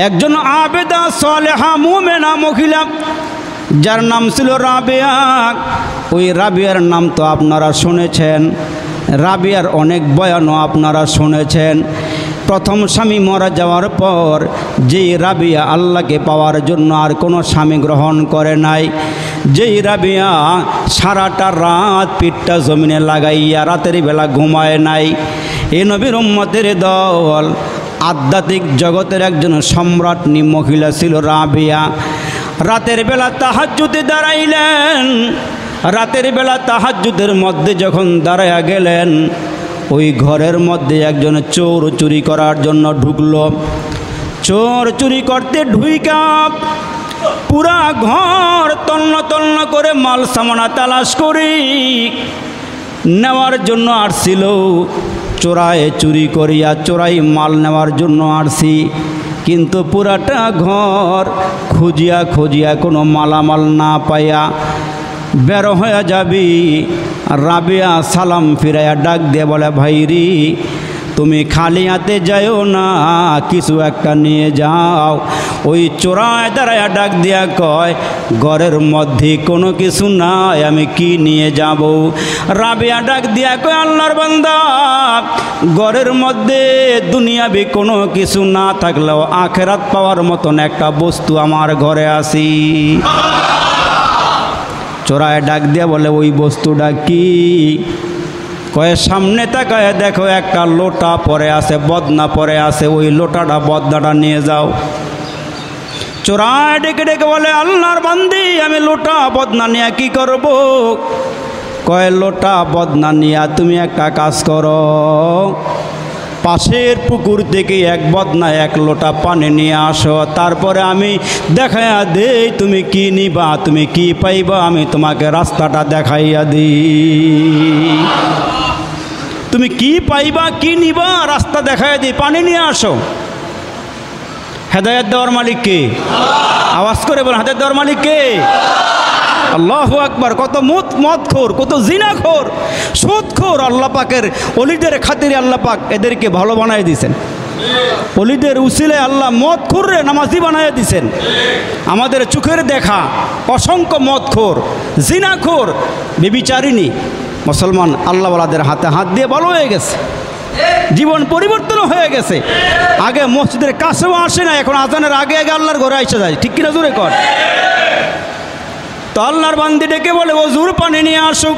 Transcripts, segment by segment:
একজন আবেদা সালেহা মুমিনা মহিলা যার নাম ছিল রাবিয়া। ওই রাবিয়ার নাম তো আপনারা শুনেছেন, রাবিয়ার অনেক বয়ানও আপনারা শুনেছেন। প্রথম স্বামী মারা যাওয়ার পর যেই রাবিয়া আল্লাহকে পাওয়ার জন্য আর কোনো স্বামী গ্রহণ করে নাই, যেই রাবিয়া সারাটা রাত পিঠটা জমিনে লাগাইয়া রাতের বেলা ঘুমায় নাই, এই নবীর উম্মতের দল আধ্যাত্মিক জগতের একজন সম্রাটনী মহিলা ছিল রাবিয়া। রাতের বেলা তাহাজ্জুদে দাঁড়াইলেন। রাতের বেলা তাহাজ্জুদের মধ্যে যখন দাঁড়াইয়া গেলেন, ওই ঘরের মধ্যে একজন চোর চুরি করার জন্য ঢুকলো। চোর চুরি করতে ঢুইকা পুরা ঘর তন্ন তন্ন করে মাল সামানা তালাশ করি নেওয়ার জন্য আসছিল। চোরায় চুরি করিয়া চোরাই মাল নেওয়ার জন্য আসছি, কিন্তু পুরাটা ঘর খুঁজিয়া খুঁজিয়া কোনো মালামাল না পাইয়া বের হয়ে যাবি। রাবিয়া সালাম ফিরাইয়া ডাক দিয়ে বলে, ভাইরি তুমি খালি হাতে যাও না, কিছু একটা নিয়ে যাও। ওই চোরায় দাঁড়ায়া ডাক দিয়া কয়, ঘরের মধ্যে কোনো কিছু নাই, আমি কি নিয়ে যাব? রাবিয়া ডাক দিয়া কয়, আল্লাহর বান্দা, ঘরের মধ্যে দুনিয়াবি কোনো কিছু না থাকলেও আখেরাত পাওয়ার মতন একটা বস্তু আমার ঘরে আছি। চোরায় ডাক দিয়া বলে, ওই বস্তুটা কি? কয়ে সামনে তাকায় দেখো একটা লোটা পরে আছে, বদনা পরে আছে, ওই লোটাটা বদনাটা নিয়ে যাও। চোরায় ডেকে ডেকে বলে, আল্লাহর বান্দি, আমি লোটা বদনা নিয়ে কি করব? কয়ে লোটা বদনা নিয়ে তুমি একটা কাজ করো, পাশের পুকুর থেকে এক বদনা এক লোটা পানি নিয়ে আসো, তারপরে আমি দেখাইয়া দেই তুমি কি নিবা, তুমি কি পাইবা, আমি তোমাকে রাস্তাটা দেখাইয়া দিই। তুমি কি পাইবা কি নিবা রাস্তা দেখাইয়া দিই, পানি নিয়ে আসো। হেদায়েত দেওয়ার মালিক কে? আওয়াজ করে বলেন, হেদায়েত দেওয়ার মালিক কে? আল্লাহু আকবার। কত মদখোর, কত জিনাখোর, সুদখোর আল্লাহ পাকের ওলিদের খাতিরে আল্লাহ পাক এদেরকে ভালো বানায় দিয়েছেন। ওলিদের উসিলে আল্লাহ মদখোররে নামাজি বানায় দিয়েছেন। আমাদের চোখের দেখা অসংখ্য মদখোর, জিনাখোর, বেবিচারিণী মুসলমান আল্লাহওয়ালাদের হাতে হাত দিয়ে ভালো হয়ে গেছে, জীবন পরিবর্তন হয়ে গেছে। আগে মসজিদের কাছেও আসে না, এখন আজানের আগে আগে আল্লাহর ঘরে এসে যায়। ঠিক কিনা জোরে কর? তো আল্লাহর বান্দি ডেকে বলে, ওজুর পানি নিয়ে আসুক।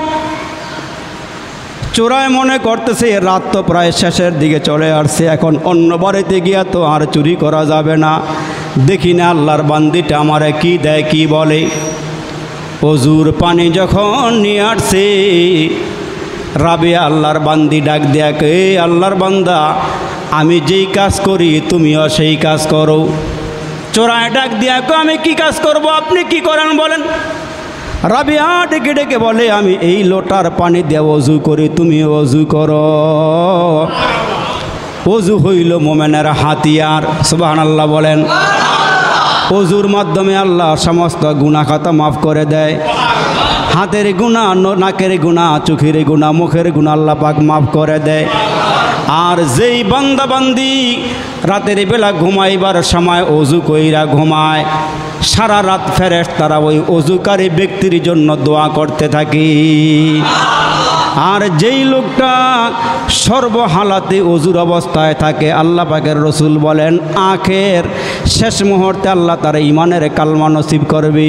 চোরায় মনে করতেছে রাত তো প্রায় শেষের দিকে চলে আসছে, এখন অন্য বাড়িতে গিয়া তো আর চুরি করা যাবে না। দেখি না আল্লাহর বান্দিটা আমারে কি দেয়, কি বলে। ওজুর পানি যখন নিয়ে আসছে, রাবিয়া আল্লাহর বান্দি ডাক দেয়া, এ আল্লাহর বান্দা, আমি যেই কাজ করি তুমিও সেই কাজ করো। চোরায় ডাক দিয়া কো, আমি কি কাজ করব, আপনি কি করেন বলেন? রাবিয়া ডেকে ডেকে বলে, আমি এই লোটার পানি দিয়ে ওযু করি, তুমি ওযু করো। ওযু হইল মোমেনের হাতিয়ার। সুবহানাল্লাহ বলেন। ওযুর মাধ্যমে আল্লাহ সমস্ত গুনাহ খাতা মাফ করে দেয়। হাতের গুনাহ, নাকের গুনাহ, চোখের গুনাহ, মুখের গুনাহ আল্লাহ পাক মাফ করে দেয়। আর যেই বান্দা বান্দি রাতের বেলা ঘুমাইবার সময় ওযু কইরা ঘুমায়, সারা রাত ফেরেশতারা ওই ওযুকারী ব্যক্তির জন্য দোয়া করতে থাকে। আর যেই লোকটা সর্বহালাতে ওযুর অবস্থায় থাকে, আল্লাহ পাকের রসুল বলেন আখের শেষ মুহূর্তে আল্লাহ তার ঈমানের কালমা নসিব করবে।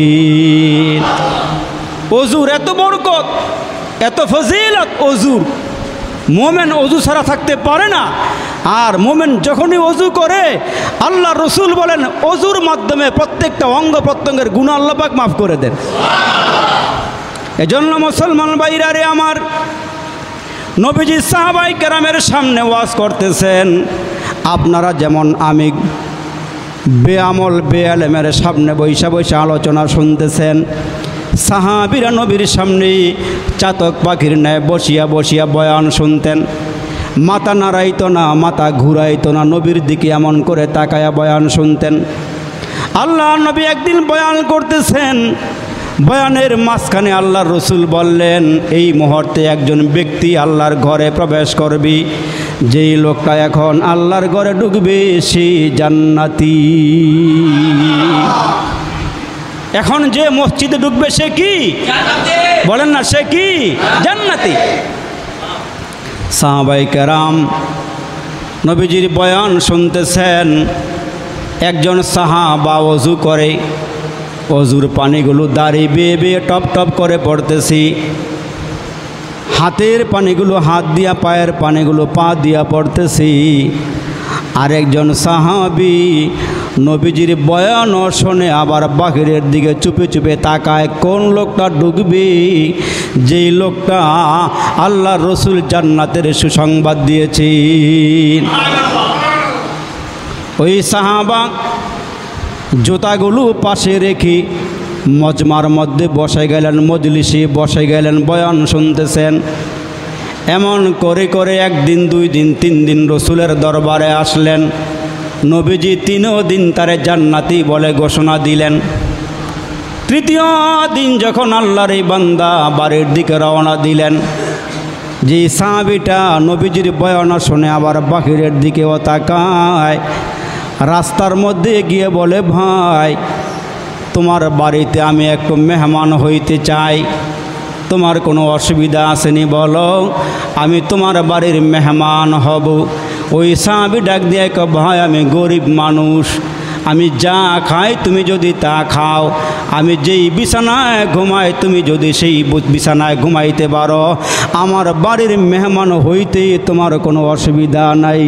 ওযুর এত বরকত, এত ফজিলত ওযুর। মোমেন ওযু ছাড়া থাকতে পারে না। আর মোমেন যখনই ওযু করে, আল্লাহ রসুল বলেন ওযুর মাধ্যমে প্রত্যেকটা অঙ্গ প্রত্যঙ্গের গুনাহ আল্লাহ পাক মাফ করে দেন। এজন্য মুসলমান ভাইরা রে আমার, নবীজি সাহাবায়ে কেরামের সামনে ওয়াজ করতেছেন। আপনারা যেমন আমি বেআমল বেআলেমের সামনে বৈশা বৈশা আলোচনা শুনতেছেন, সাহাবীরা নবীর সামনে চাতক পাখির ন্যায় বসিয়া বসিয়া বয়ান শুনতেন। মাথা নাড়াইতো না, মাথা ঘুরাইতো না, নবীর দিকে এমন করে তাকায়া বয়ান শুনতেন। আল্লাহ নবী একদিন বয়ান করতেছেন, বয়ানের মাঝখানে আল্লাহর রসুল বললেন, এই মুহূর্তে একজন ব্যক্তি আল্লাহর ঘরে প্রবেশ করবি, যেই লোকটা এখন আল্লাহর ঘরে ঢুকবে সে জান্নাতি। এখন যে মসজিদে ঢুকবে সে কি? বলেন না, সে কি? জান্নাতি। সাহাবায়ে কেরাম নবীজির বয়ান শুনতেছেন। একজন সাহাবা ওযু করে, ওযুর পানিগুলো দাঁড়িয়ে বেয়ে বেয়ে টপ টপ করে পড়তেছি। হাতের পানিগুলো হাত দিয়া, পায়ের পানিগুলো পা দিয়া পড়তেছি। আরেকজন সাহাবী নবীজির বয়ান শুনে আবার বাহিরের দিকে চুপে চুপে তাকায়, কোন লোকটা ঢুকবে, যেই লোকটা আল্লাহর রসুল জান্নাতের সুসংবাদ দিয়েছে। ওই সাহাবা জুতাগুলো পাশে রেখে মজমার মধ্যে বসে গেলেন, মজলিসে বসে গেলেন, বয়ান শুনতেছেন। এমন করে করে একদিন, 2 দিন, 3 দিন রসুলের দরবারে আসলেন। নবীজি 3 দিন তারে জান্নাতি বলে ঘোষণা দিলেন। 3য় দিন যখন আল্লাহর এই বান্দা বাড়ির দিকে রওনা দিলেন, যে সাহাবীটা নবীজির বয়ান শুনে আবার বাহিরের দিকেও তাকায়, রাস্তার মধ্যে গিয়ে বলে, ভাই তোমার বাড়িতে আমি একটু মেহমান হইতে চাই, তোমার কোনো অসুবিধা আসেনি বলো, আমি তোমার বাড়ির মেহমান হব। ওই সাহাবী ডাক দিয়ে কয়, ভাই আমি গরিব মানুষ, আমি যা খাই তুমি যদি তা খাও, আমি যেই বিছানায় ঘুমাই তুমি যদি সেই বিছানায় ঘুমাইতে পারো, আমার বাড়ির মেহমান হইতে তোমার কোনো অসুবিধা নাই।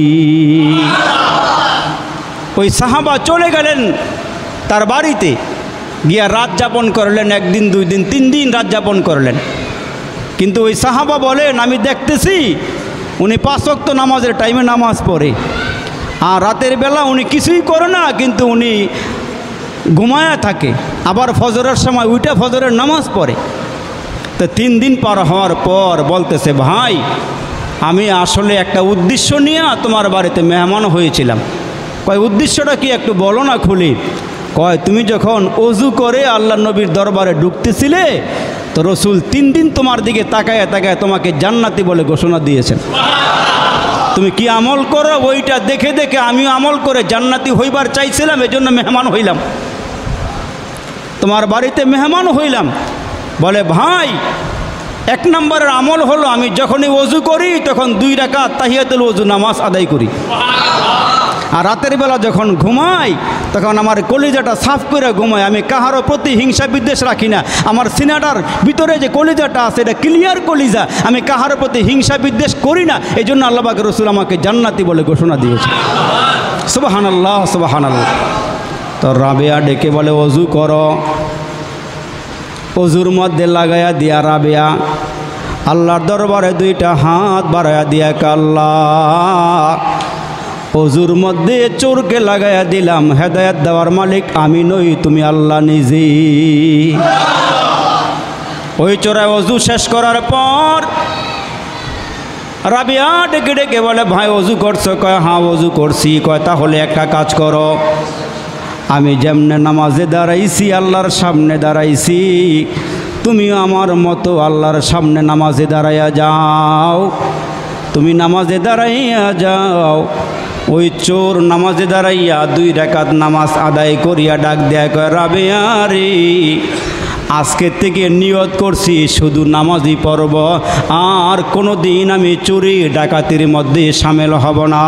ওই সাহাবা চলে গেলেন তার বাড়িতে, গিয়া রাত যাপন করলেন। 1 দিন, 2 দিন, 3 দিন রাত যাপন করলেন। কিন্তু ওই সাহাবা বলেন, আমি দেখতেছি উনি 5 ওয়াক্ত নামাজের টাইমে নামাজ পড়ে, আর রাতের বেলা উনি কিছুই করে না, কিন্তু উনি ঘুমায়া থাকে, আবার ফজরের সময় উঠে ফজরের নামাজ পড়ে। তো 3 দিন পার হওয়ার পর বলতেছে, ভাই আমি আসলে একটা উদ্দেশ্য নিয়ে তোমার বাড়িতে মেহমান হয়েছিলাম। কয়, উদ্দেশ্যটা কি একটু বলো না খুলি। কয়, তুমি যখন ওযু করে আল্লাহ নবীর দরবারে ঢুকতেছিলে, তো রসুল 3 দিন তোমার দিকে তাকায় তাকায় তোমাকে জান্নাতি বলে ঘোষণা দিয়েছেন। তুমি কি আমল করো, ওইটা দেখে দেখে আমিও আমল করে জান্নাতি হইবার চাইছিলাম, এজন্য মেহমান হইলাম, তোমার বাড়িতে মেহমান হইলাম। বলে, ভাই 1 নম্বরের আমল হলো, আমি যখনই ওযু করি তখন 2 রাকাত তাহিয়াতুল ওযু নামাজ আদায় করি, আর রাতের বেলা যখন ঘুমাই তখন আমার কলিজাটা সাফ করে ঘুমাই, আমি কাহারও প্রতি হিংসা বিদ্বেষ রাখি না, আমার সিনাটার ভিতরে যে কলিজাটা আছে এটা ক্লিয়ার কলিজা, আমি কাহারও প্রতি হিংসা বিদ্বেষ করি না, এই জন্য আল্লাহ পাক রসুল আমাকে জান্নাতি বলে ঘোষণা দিয়েছে। সুবহানাল্লাহ, সুবহানাল্লাহ। তো রাবেয়া ডেকে বলে, ওযু করো। ওযুর মধ্যে লাগাইয়া দিয়া রাবেয়া আল্লাহর দরবারে 2টা হাত বাড়াইয়া দিয়া, আল্লাহ ওযুর মধ্যে চোরকে লাগাইয়া দিলাম, হেদায়েত দেওয়ার মালিক আমি নই, তুমি আল্লাহ নিজে। ওই চোরায় ওযু শেষ করার পর রাবিয়া ডেকে ডেকে বলে, ভাই ওযু করছো? কয়, হ্যাঁ ওযু করছি। কয়, তাহলে একটা কাজ করো, আমি যেমনে নামাজে দাঁড়াইছি আল্লাহর সামনে দাঁড়াইছি, তুমিও আমার মতো আল্লাহর সামনে নামাজে দাঁড়াইয়া যাও। তুমি নামাজে দাঁড়াইয়া যাও। ওই চোর নামাজে দাঁড়াইয়া 2 রাকাত নামাজ আদায় করিয়া ডাক দেয়া, কয়, রাবেয়া রে, আজকে থেকে নিয়ত করছি শুধু নামাজই পড়ব, আর কোনো দিন আমি চুরি ডাকাতির মধ্যে সামিল হব না,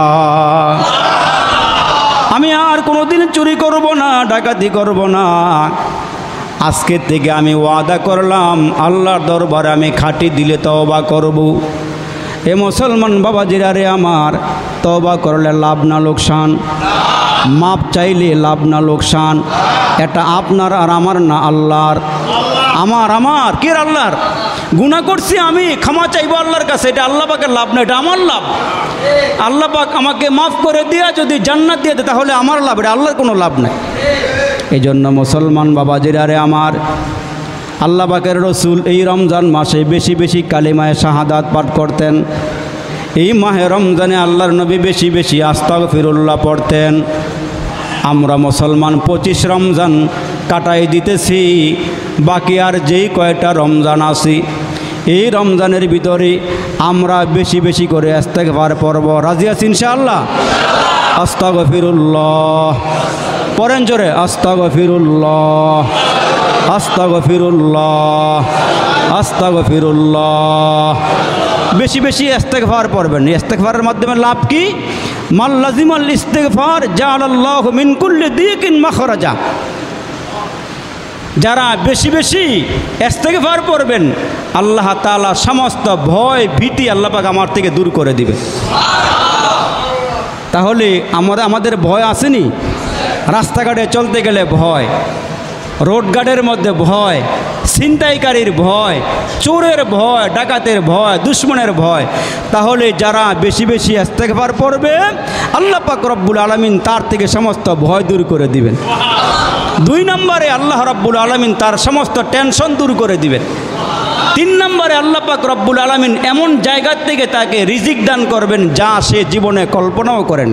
আমি আর কোনো দিন চুরি করব না, ডাকাতি করব না। আজকে থেকে আমি ওয়াদা করলাম আল্লাহর দরবারে আমি খাঁটি দিলে তওবা করব। এ মুসলমান বাবাজিরা রে আমার, তওবা করলে লাভ না লোকসান, মাপ চাইলে লাভ না লোকসান, এটা আপনার আর আমার না, আল্লাহর। আমার কে? আল্লাহর। গুনাহ করছি আমি, ক্ষমা চাইবো আল্লাহর কাছে, এটা আল্লাহ পাকের লাভ না, এটা আমার লাভ। আল্লাহ পাক আমাকে মাফ করে দিয়া যদি জান্নাত দিয়ে দেয় তাহলে আমার লাভ, এটা আল্লাহর কোনো লাভ নাই। এই জন্য মুসলমান বাবাজিরা রে আমার, আল্লাহ পাকের রসুল এই রমজান মাসে বেশি বেশি কালিমায়ে শাহাদাত পাঠ করতেন। এই মাহে রমজানে আল্লাহর নবী বেশি বেশি আস্তাগফিরুল্লাহ পড়তেন। আমরা মুসলমান 25 রমজান কাটাই দিতেছি। বাকি আর যেই কয়টা রমজান আছে, এই রমজানের ভিতরে আমরা বেশি বেশি করে ইস্তেগফার পড়ব। রাজি আছি ইনশাআল্লাহ? আস্তাগফিরুল্লাহ পড়েন জোরে, আস্তাগফিরুল্লাহ আস্তাগফিরুল্লাহ আস্তাগফিরুল্লাহ। বেশি বেশি ইস্তেগফার পড়বেন। ইস্তেগফারের মাধ্যমে লাভ কি? মান লাজিমাল ইস্তেগফার জাআলাল্লাহু মিন কুল্লি দিকিন মাখরাজা। যারা বেশি বেশি ইস্তেগফার পড়বেন, আল্লাহ তাআলা সমস্ত ভয় ভীতি আল্লাহ পাক আমার থেকে দূর করে দিবে। তাহলে আমাদের ভয় আসেনি? রাস্তাঘাটে চলতে গেলে ভয়, রোডঘাটের মধ্যে ভয়, ছিনতাইকারীর ভয়, চোরের ভয়, ডাকাতের ভয়, দুশ্মনের ভয়। তাহলে যারা বেশি বেশি ইস্তেগফার পড়বে, আল্লাহ পাক রব্বুল আলামিন তার থেকে সমস্ত ভয় দূর করে দিবেন। 2 নম্বরে আল্লাহ রব্বুল আলামিন তার সমস্ত টেনশন দূর করে দিবেন। 3 নম্বরে আল্লাহ পাক রব্বুল আলামিন এমন জায়গা থেকে তাকে রিজিক দান করবেন যা সে জীবনে কল্পনাও করেন।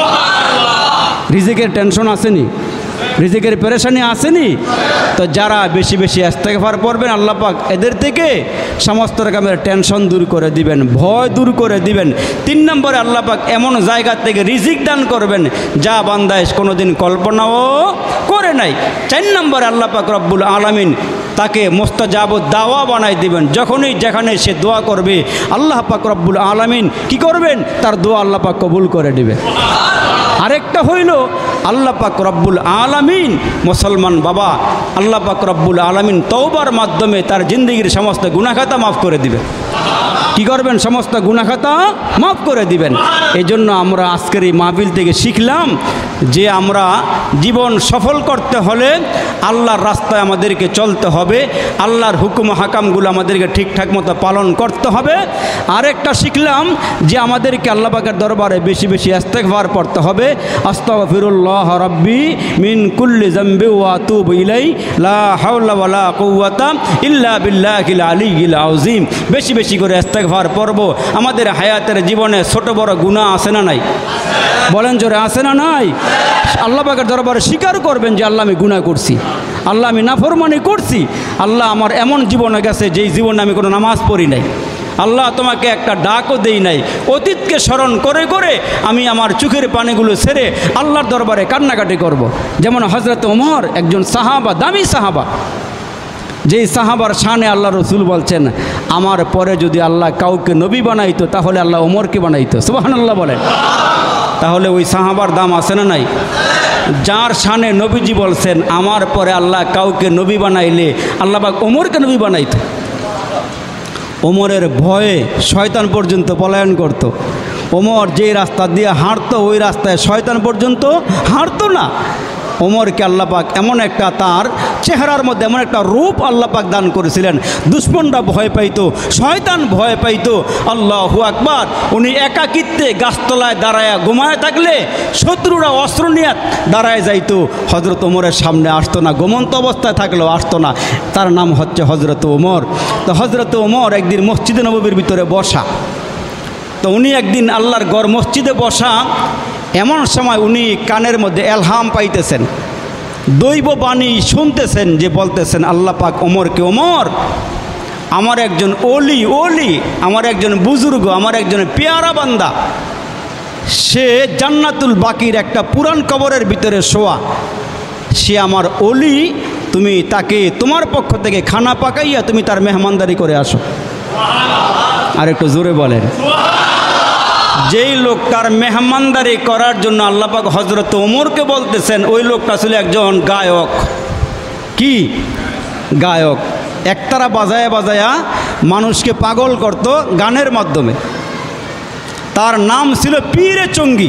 রিজিকের টেনশন আসেনি? রিজিকের পেরেশানি আসেনি? তো যারা বেশি বেশি ইস্তেগফার পড়বেন, আল্লাহ পাক এদের থেকে সমস্ত রকমের টেনশন দূর করে দিবেন, ভয় দূর করে দিবেন। 3 নম্বরে আল্লাহ পাক এমন জায়গা থেকে রিজিক দান করবেন যা বান্দায় কোনোদিন কল্পনাও করে নাই। 4 নম্বরে আল্লাহ পাক রব্বুল আলামিন তাকে মুস্তাজাবুদ দাওয়া বানাই দিবেন। যখনই যেখানে সে দোয়া করবে, আল্লাহ পাক রব্বুল আলামিন কি করবেন? তার দোয়া আল্লাহ পাক কবুল করে দিবেন। আরেকটা হইল আল্লাহ পাক রব্বুল আলামিন, মুসলমান বাবা, আল্লাহ পাক রব্বুল আলামিন তওবার মাধ্যমে তার জিন্দেগির সমস্ত গুনাহখাতা মাফ করে দিবেন। কি করবেন? সমস্ত গুনাহখাতা মাফ করে দিবেন। এই জন্য আমরা আজকের এই মাহফিল থেকে শিখলাম যে আমরা জীবন সফল করতে হলে আল্লাহর রাস্তায় আমাদেরকে চলতে হবে, আল্লাহর হুকুম হাকামগুলো আমাদেরকে ঠিকঠাক মতো পালন করতে হবে। আরেকটা শিখলাম যে আমাদেরকে আল্লাহ পাকের দরবারে বেশি বেশি ইস্তেগফার পড়তে হবে। আস্তাগফিরুল্লাহ রাব্বি মিন কুল্লি যামবি ওয়া আতুবু ইলাইহি লা হাওলা ওয়ালা কুওয়াতা ইল্লা বিল্লাহিল আলিয়্যিল আযীম। বেশি বেশি করে ইস্তেগফার পড়ব। আমাদের হায়াতের জীবনে ছোট বড় গুনাহ আছে না নাই? বলেন জোরে, আছে না নাই? আল্লাহ পাকের দরবারে স্বীকার করবেন যে আল্লাহ আমি গুনাহ করছি, আল্লাহ আমি নাফরমানি করছি, আল্লাহ আমার এমন জীবনে গেছে যেই জীবনে আমি কোনো নামাজ পড়ি নাই, আল্লাহ তোমাকে একটা ডাকও দেই নাই। অতীতকে স্মরণ করে করে আমি আমার চোখের পানিগুলো ছেড়ে আল্লাহর দরবারে কান্নাকাটি করব। যেমন হযরত ওমর একজন সাহাবা, দামি সাহাবা, যেই সাহাবার শানে আল্লাহ রসুল বলছেন, আমার পরে যদি আল্লাহ কাউকে নবী বানাইতো তাহলে আল্লাহ ওমরকে বানাইতো। সুবহানাল্লাহ বলেন। তাহলে ওই সাহাবার দাম আছে না নাই? যার শানে নবীজি বলছেন আমার পরে আল্লাহ কাউকে নবী বানাইলে আল্লাহ পাক ওমরকে নবী বানাইতো। ওমরের ভয়ে শয়তান পর্যন্ত পলায়ন করত। ওমর যেই রাস্তা দিয়ে হাঁটতো ওই রাস্তায় শয়তান পর্যন্ত হাঁটতো না। ওমরকে আল্লাহ পাক এমন একটা তার চেহারার মধ্যে এমন একটা রূপ আল্লাহ পাক দান করেছিলেন, দুশ্মনরা ভয় পাইতো, শয়তান ভয় পাইতো। আল্লাহু আকবার। উনি একাকিত্বে গাছতলায় দাঁড়ায় ঘুমায় থাকলে শত্রুরা অস্ত্র নিয়ে দাঁড়ায় যাইতো, হজরত ওমরের সামনে আসতো না, ঘুমন্ত অবস্থায় থাকলেও আসতো না। তার নাম হচ্ছে হজরত ওমর। তো হজরত ওমর একদিন মসজিদে নববীর ভিতরে বসা। তো উনি একদিন আল্লাহর ঘর মসজিদে বসা, এমন সময় উনি কানের মধ্যে এলহাম পাইতেছেন, দৈব বাণী শুনতেছেন যে বলতেছেন আল্লাহ পাক ওমরকে, ওমর আমার একজন ওলি, আমার একজন বুজুর্গ, আমার একজন পেয়ারা বান্দা, সে জান্নাতুল বাকির একটা পুরান কবরের ভিতরে শোয়া, সে আমার ওলি, তুমি তাকে তোমার পক্ষ থেকে খানা পাকাইয়া তুমি তার মেহমানদারি করে আসো। আর একটু জোরে বলেন। যেই লোকটার মেহমানদারি করার জন্য আল্লাহ পাক হযরত ওমরকে বলতেছেন, ওই লোকটা ছিল একজন গায়ক। কি গায়ক? একতারা বাজায়া বাজায়া মানুষকে পাগল করত গানের মাধ্যমে। তার নাম ছিল পীরে চঙ্গী।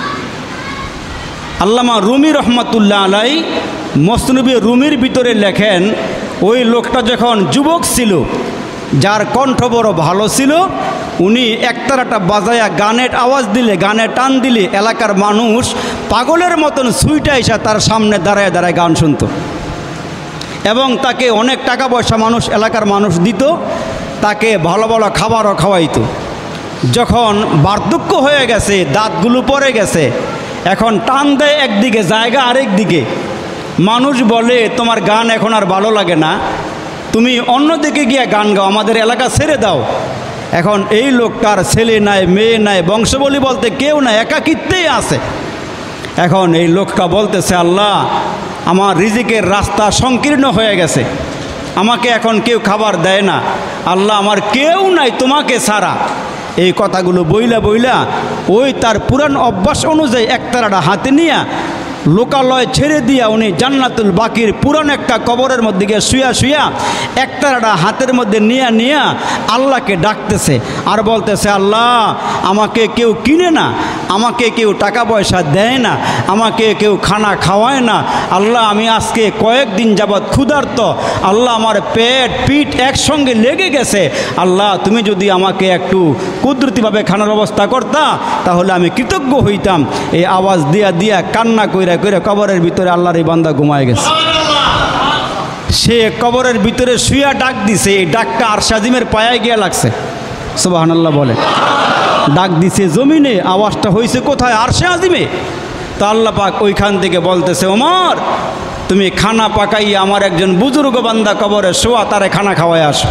আল্লামা রুমি রহমাতুল্লাহ আলাই মসনবী রুমির ভিতরে লেখেন, ওই লোকটা যখন যুবক ছিল, যার কণ্ঠ বড় ভালো ছিল, উনি একতারাটা বাজায়া গানের আওয়াজ দিলে, গানে টান দিলে এলাকার মানুষ পাগলের মতন সুইটা এসে তার সামনে দাঁড়ায় দাঁড়ায় গান শুনত। এবং তাকে অনেক টাকা পয়সা মানুষ, এলাকার মানুষ দিত, তাকে ভালো ভালো খাবারও খাওয়াইতো। যখন বার্ধক্য হয়ে গেছে, দাঁতগুলো পড়ে গেছে, এখন টান দেয় একদিকে, জায়গা আরেক দিকে, মানুষ বলে তোমার গান এখন আর ভালো লাগে না, তুমি অন্যদিকে গিয়ে গান গাও, আমাদের এলাকা ছেড়ে দাও। এখন এই লোকটার ছেলে নাই, মেয়ে নাই, বংশবলী বলতে কেউ নাই, একাকিত্বেই আছে। এখন এই লোকটা বলতেছে, আল্লাহ আমার রিজিকের রাস্তা সংকীর্ণ হয়ে গেছে, আমাকে এখন কেউ খাবার দেয় না, আল্লাহ আমার কেউ নাই তোমাকে ছাড়া। এই কথাগুলো বইলা বইলা ওই তার পুরান অভ্যাস অনুযায়ী একতারাটা হাতে নিয়ে লোকালয় ছেড়ে দিয়া উনি জান্নাতুল বাকির পুরান একটা কবরের মধ্যে গিয়ে শুয়া শুয়া একতারাটা হাতের মধ্যে নিয়া আল্লাহকে ডাকতেছে আর বলতেছে, আল্লাহ আমাকে কেউ কিনে না, আমাকে কেউ টাকা পয়সা দেয় না, আমাকে কেউ খানা খাওয়ায় না, আল্লাহ আমি আজকে কয়েকদিন যাবৎ ক্ষুধার্ত, আল্লাহ আমার পেট পিঠ একসঙ্গে লেগে গেছে, আল্লাহ তুমি যদি আমাকে একটু কুদরতিভাবে খানার ব্যবস্থা করতা তাহলে আমি কৃতজ্ঞ হইতাম। এই আওয়াজ দিয়া দিয়া কান্না কইরা কইরা কবরের ভিতরে আল্লাহর এই বান্দা ঘুমায় গেছে। সে কবরের ভিতরে শুয়া ডাক দিছে, এই ডাকটা আরশে আজিমের পায়ে গিয়া লাগছে। সুবহানাল্লাহ বলে। ডাক দিছে জমিনে, আওয়াজটা হয়েছে কোথায়? আরশে আজিমে। তা আল্লাহ পাক ওইখান থেকে বলতেছে, ওমর তুমি খানা পাকাইয়া আমার একজন বুজুর্গ বান্দা কবরে শোয়া, তারে খানা খাওয়ায় আসো।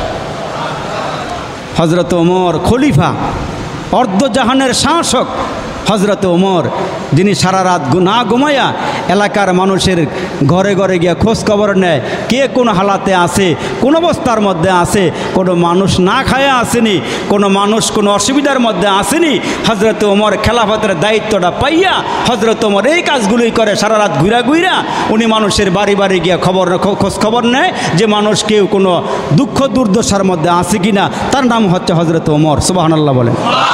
হজরত ওমর খলিফা, অর্ধজাহানের শাসক হজরত ওমর, যিনি সারা রাত না ঘুমাইয়া এলাকার মানুষের ঘরে ঘরে গিয়া খোঁজ খবর নেয়, কে কোন হালাতে আছে, কোন অবস্থার মধ্যে আছে, কোনো মানুষ না খায়া আসেনি, কোনো মানুষ কোনো অসুবিধার মধ্যে আসেনি। হজরত ওমর খেলাফতের দায়িত্বটা পাইয়া হজরত ওমর এই কাজগুলোই করে, সারা রাত ঘুরা ঘুরা উনি মানুষের বাড়ি বাড়ি গিয়া খোঁজ খবর নেয় যে মানুষ কেউ কোনো দুঃখ দুর্দশার মধ্যে আছে কিনা। তার নাম হচ্ছে হজরত ওমর। সুবহানাল্লাহ বলেন।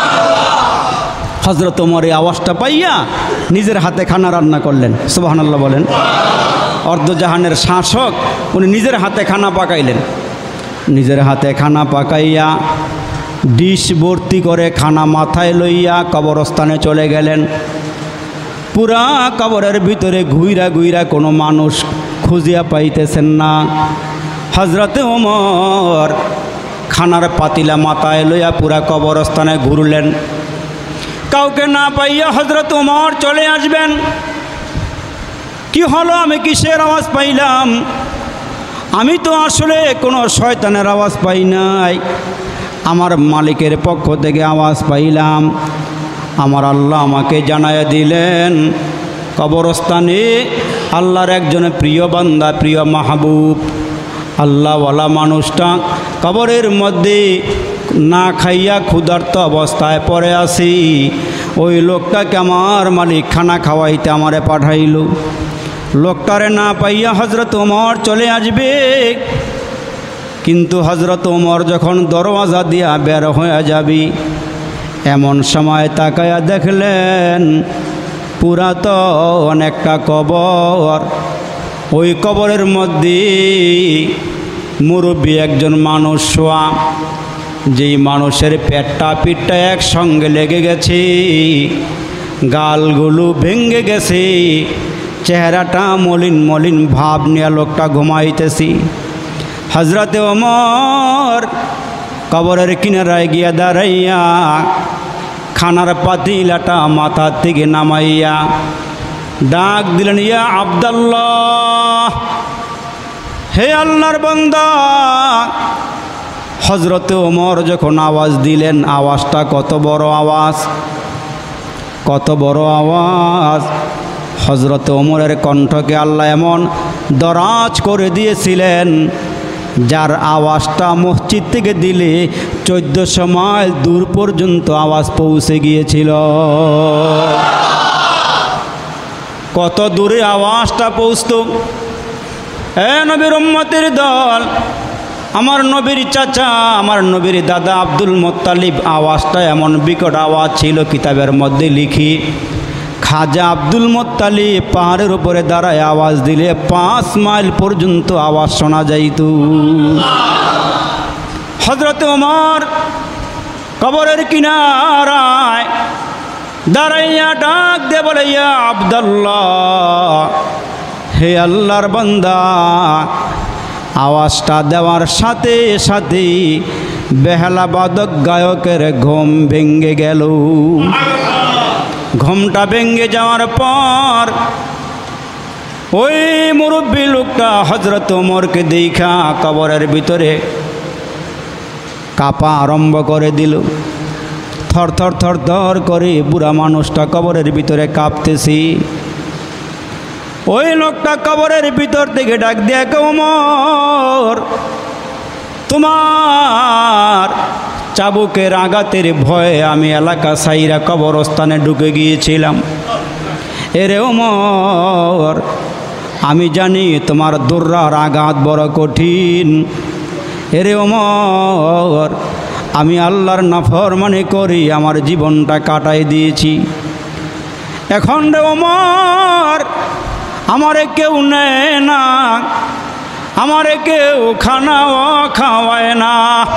হজরত ওমর এই আওয়াজটা পাইয়া নিজের হাতে খানা রান্না করলেন। সুবহানাল্লাহ বলেন। অর্ধজাহানের শাসক উনি নিজের হাতে খানা পাকাইলেন। নিজের হাতে খানা পাকাইয়া ডিশ ভর্তি করে খানা মাথায় লইয়া কবরস্থানে চলে গেলেন। পুরা কবরের ভিতরে ঘুইরা ঘুইরা কোনো মানুষ খুঁজিয়া পাইতেছেন না। হজরতে ওমর খানার পাতিলা মাথায় লইয়া পুরা কবরস্থানে ঘুরলেন। কাউকে না পাইয়া হজরত ওমর চলে আসবেন। কি হলো, আমি কিসের আওয়াজ পাইলাম? আমি তো আসলে কোনো শয়তানের আওয়াজ পাই নাই, আমার মালিকের পক্ষ থেকে আওয়াজ পাইলাম। আমার আল্লাহ আমাকে জানাইয়া দিলেন কবরস্থানে আল্লাহর একজন প্রিয় বান্দা, প্রিয় মাহবুব আল্লাহওয়ালা মানুষটা কবরের মধ্যে না খাইয়া ক্ষুধার্ত অবস্থায় পড়ে আছি। ওই লোকটাকে আমার মালিক খানা খাওয়াইতে আমারে পাঠাইল। লোকটারে না পাইয়া হজরত ওমর চলে আসবে, কিন্তু হজরত ওমর যখন দরওয়াজা দিয়া বের হয়ে যাবি, এমন সময় তাকায়া দেখলেন পুরাতন একটা কবর। ওই কবরের মধ্যে মুরব্বী একজন মানুষ শোয়া, যেই মানুষের পেটটা পিঠটা একসঙ্গে লেগে গেছে, গালগুলো ভেঙে গেছে, চেহারাটা মলিন মলিন ভাব নিয়ে লোকটা ঘুমাইতেছি। হজরতে ওমর কবরের কিনারায় গিয়া দাঁড়াইয়া খানার পাতিলাটা মাথার থেকে নামাইয়া ডাক দিলেন, ইয়া আব্দুল্লাহ, হে আল্লাহর বান্দা। হজরতে ওমর যখন আওয়াজ দিলেন, আওয়াজটা কত বড় আওয়াজ, কত বড় আওয়াজ। হজরতে ওমরের কণ্ঠকে আল্লাহ এমন দরাজ করে দিয়েছিলেন, যার আওয়াজটা মসজিদ থেকে দিলে 1400 মাইল দূর পর্যন্ত আওয়াজ পৌঁছে গিয়েছিল। কত দূরে আওয়াজটা পৌঁছত! এ নবীর উম্মতের দল, আমার নবীর চাচা, আমার নবীর দাদা আব্দুল মুত্তালিব, আওয়াজটা এমন বিকট আওয়াজ ছিল, কিতাবের মধ্যে লিখি খাজা আব্দুল মুত্তালিব পাহাড়ের উপরে দাঁড়ায় আওয়াজ দিলে 5 মাইল পর্যন্ত আওয়াজ শোনা যাইত। হজরতে ওমর কবরের কিনারায় দাঁড়াইয়া ডাক দে বলে, ইয়া আব্দুল্লাহ, হে আল্লাহর বান্দা। আওয়াজটা দেওয়ার সাথে সাথে বেহালা বাদক গায়কের ঘুম ভেঙে গেল। ঘুমটা ভেঙে যাওয়ার পর ওই মুরব্বী লোকটা হযরত ওমরকে দেখা কবরের ভিতরে কাঁপা আরম্ভ করে দিল। থর থর থর থর করে বুড়া মানুষটা কবরের ভিতরে কাঁপতেছি। ওই লোকটা কবরের ভিতর থেকে ডাক দিয়ে, ওমর, তোমার চাবুকের আঘাতের ভয়ে আমি এলাকা সাইরা কবরস্থানে ঢুকে গিয়েছিলাম। এরে ওমর, আমি জানি তোমার দুর্রার আঘাত বড় কঠিন। এরে ওমর, আমি আল্লাহর নাফরমানি করি আমার জীবনটা কাটাই দিয়েছি। এখন রে ওমর, আমারে কেউ নেয় না, আমারে কেউ খানাও খাওয়ায় না।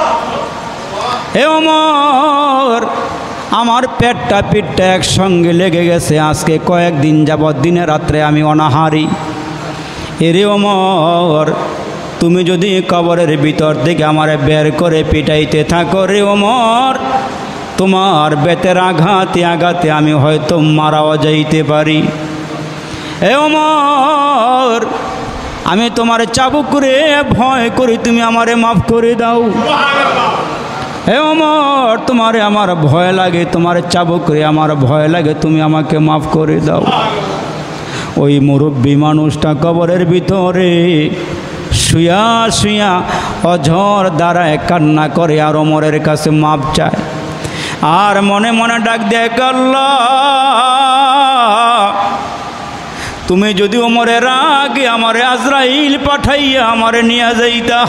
এ ওমর, আমার পেটটা পিঠটা একসঙ্গে লেগে গেছে। আজকে কয়েকদিন যাবৎ দিনে রাত্রে আমি অনাহারি। এরে ওমর, তুমি যদি কবরের ভিতর থেকে আমারে বের করে পিটাইতে থাকো রে ওমর, তোমার বেতের আঘাতে আঘাতে আমি হয়তো মারাও যাইতে পারি। এ ওমর, আমি তোমার চাবুক করে ভয় করি, তুমি আমারে মাফ করে দাও। হে ওমর, তোমারে আমার ভয় লাগে, তোমার চাবুক করে আমার ভয় লাগে, তুমি আমাকে মাফ করে দাও। ওই মুরব্বী মানুষটা কবরের ভিতরে শুয়া শুয়া অঝর দ্বারায় কান্না করে আর ওমরের কাছে মাপ চায়। আর মনে মনে ডাক দেয়, আল্লাহ, তুমি যদি ওমরের আগে আমারে আজরাইল পাঠাইয়া আমারে নিয়ে যাইতা।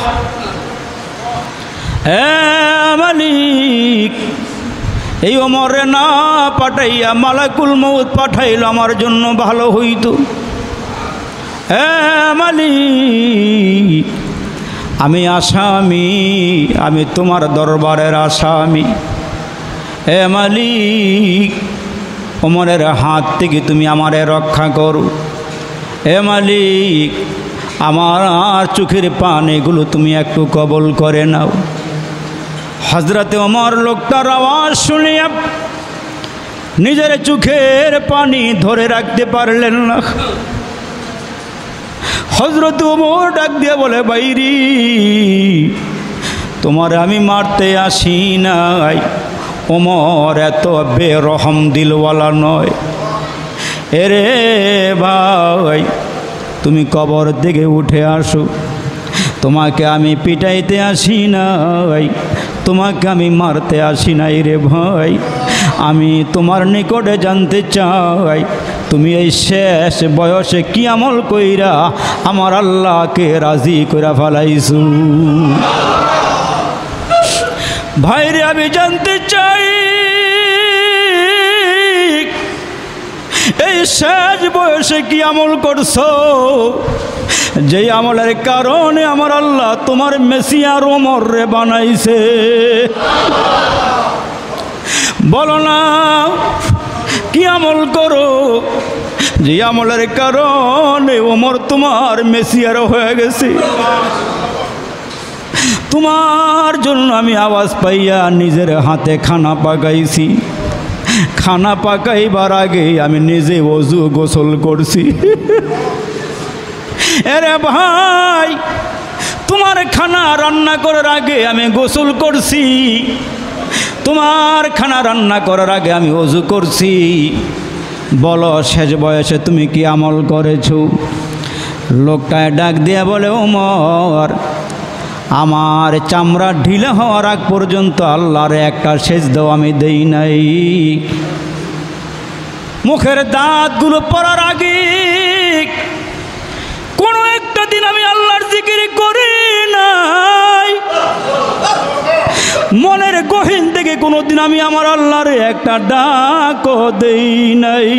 হে মালিক, এই ওমরে না পাঠাইয়া মালাকুল মউত পাঠাইল আমার জন্য ভালো হইতো। হে মালিক, আমি আসামি, আমি তোমার দরবারের আসামি। হে মালিক, ওমরের হাত থেকে তুমি আমারে রক্ষা করো। হে মালিক, আমার চোখের পানিগুলো তুমি একটু কবল করে নাও। হযরতে ওমর লোকটার আওয়াজ শুনিয়া নিজের চোখের পানি ধরে রাখতে পারলেন না। হযরত ওমর ডাক দিয়ে বলে, বাইরি, তোমার আমি মারতে আসি নাই। ওমর এত বেরহম দিলওয়ালা নয়। এরে ভাই, তুমি কবর থেকে উঠে আসো, তোমাকে আমি পিটাইতে আসি নাই, তোমাকে আমি মারতে আসি নাই রে ভাই। আমি তোমার নিকটে জানতে চাই, তুমি এই শেষ বয়সে কি আমল কইরা আমার আল্লাহকে রাজি কইরা ফেলাইছু। ভাইরে, আমি জানতে চাই, এই শেষ বয়সে কি আমল করছো, যে আমলের কারণে আমার আল্লাহ তোমার মেসিয়ার ওমর রে বানাইছে। বলো না, কি আমল করো যে আমলের কারণে ওমর তোমার মেসিয়ার হয়ে গেছে। তোমার জন্য আমি আওয়াজ পাইয়া নিজের হাতে খানা পাকাইছি। খানা পাকাইবার আগে আমি নিজে ওযু গোসল করছি। এরে ভাই, তোমার খানা রান্না করার আগে আমি গোসল করছি, তোমার খানা রান্না করার আগে আমি ওযু করছি। বলো, শেষ বয়সে তুমি কি আমল করেছো? লোকটায় ডাক দিয়া বলে, ওমর, আমার চামড়া ঢিলে হওয়ার আগ পর্যন্ত আল্লাহর একটা সেজদাও আমি দেই নাই। মুখের দাঁতগুলো পড়ার আগে কোনো একটা দিন আমি আল্লাহর জিকির করি নাই। মনের গহীন থেকে কোনোদিন আমি আমার আল্লাহরে একটা ডাকও দেই নাই।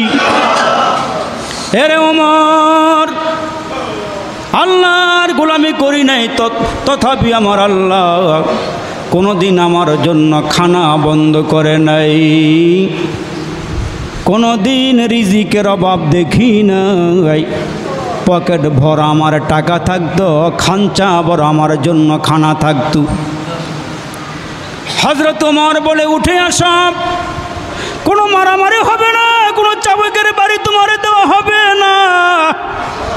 এরে ওমর, আল্লাহর গোলামি করি নাই, তথাপি আমার আল্লাহ কোনোদিন আমার জন্য খানা বন্ধ করে নাই, কোনোদিন রিজিকের অভাব দেখি নাই। পকেট ভরা আমার টাকা থাকতো, খাঞ্চা ভরা আমার জন্য খানা থাকতো। হযরত ওমর বলে, উঠে আসো, কোনো মারামারি হবে না, কোনো চাবুকের বাড়ি তোমারে দেওয়া হবে না।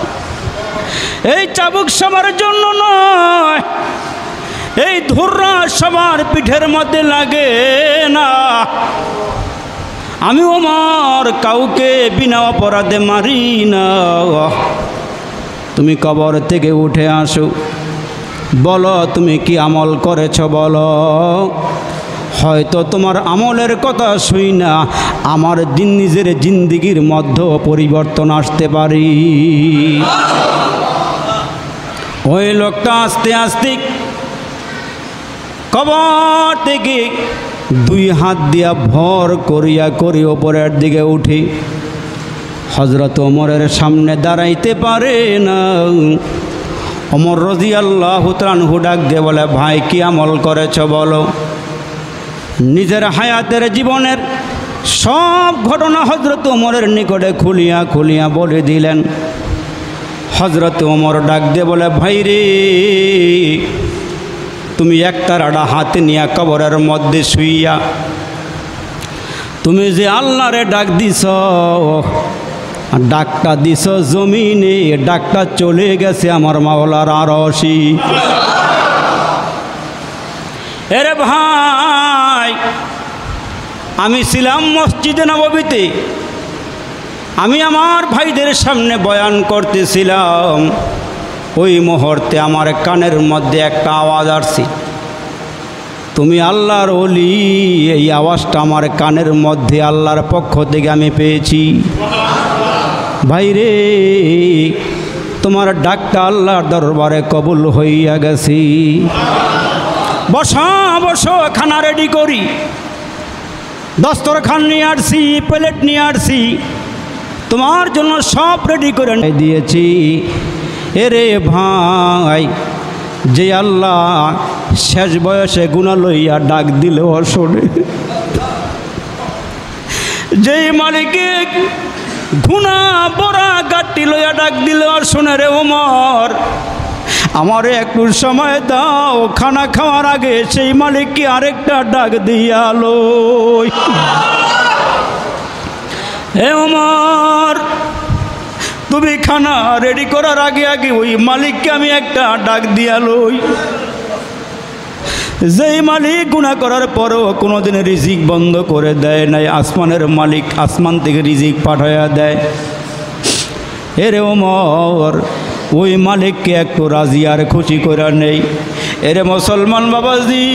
এই চাবুক সবার জন্য নয়, এই ধুররা সবার পিঠের মধ্যে লাগে না। আমি ওমর কাউকে বিনা অপরাধে মারি না। তুমি কবর থেকে উঠে আসো, বলো তুমি কি আমল করেছ বলো। হয়তো তোমার আমলের কথা শুই না আমার নিজের জিন্দিগির মধ্যে পরিবর্তন আসতে পারি। ওই লোকটা আস্তে আস্তে কবর থেকে দুই হাত দিয়া ভর করিয়া করি ওপরের দিকে উঠি। হযরত ওমরের সামনে দাঁড়াইতে পারে না। ওমর রাদিয়াল্লাহু তাআলা আনহু ডাক দিয়ে বলে, ভাই কি আমল করেছ বলো। নিজের হায়াতের জীবনের সব ঘটনা হযরত ওমরের নিকটে খুলিয়া খুলিয়া বলে দিলেন। হযরত ওমর ডাক দিয়ে বলে, ভাই রে, তুমি একতারাটা হাতে নিয়ে কবরের মধ্যে শুইয়া তুমি যে আল্লাহরে ডাক দিছ, ডাকটা দিছ জমিনে, ডাকটা চলে গেছে আমার মাওলার আরশি। এরে ভাই, আমি ছিলাম মসজিদে নববীতে, আমি আমার ভাইদের সামনে বয়ান করতেছিলাম। ওই মুহূর্তে আমার কানের মধ্যে একটা আওয়াজ আসছে, তুমি আল্লাহর ওলি। এই আওয়াজটা আমার কানের মধ্যে আল্লাহর পক্ষ থেকে আমি পেয়েছি। ভাইরে, তোমার ডাকটা আল্লাহর দরবারে কবুল হইয়া গেছি। বসো বসো, খানা রেডি করি। দস্তরখান নিয়ে আসছি, প্লেট নিয়ে আসছি, তোমার জন্য সব রেডি করে দিয়েছি। এরে ভাই, যে আল্লাহ শেষ বয়সে গুনাহ লইয়া ডাক দিলেও শোনে, যেই মালিকে গুনাহ বড়া গাটি লইয়া ডাক দিলেও শোনে। রে ওমর, আমারে একটু সময় দাও, খানা খাওয়ার আগে সেই মালিককে আরেকটা ডাক দিয়া লই। হে ওমর, তুমি খানা রেডি করার আগে আগে ওই মালিককে আমি একটা ডাক দিয়া লই। যেই মালিক গুনাহ করার পরও কোনোদিন রিজিক বন্ধ করে দেয় নাই, আসমানের মালিক আসমান থেকে রিজিক পাঠাইয়া দেয়। এরে ওমর, ওই মালিককে একটু রাজি আর খুশি করে নেই। এরে মুসলমান বাবাজি,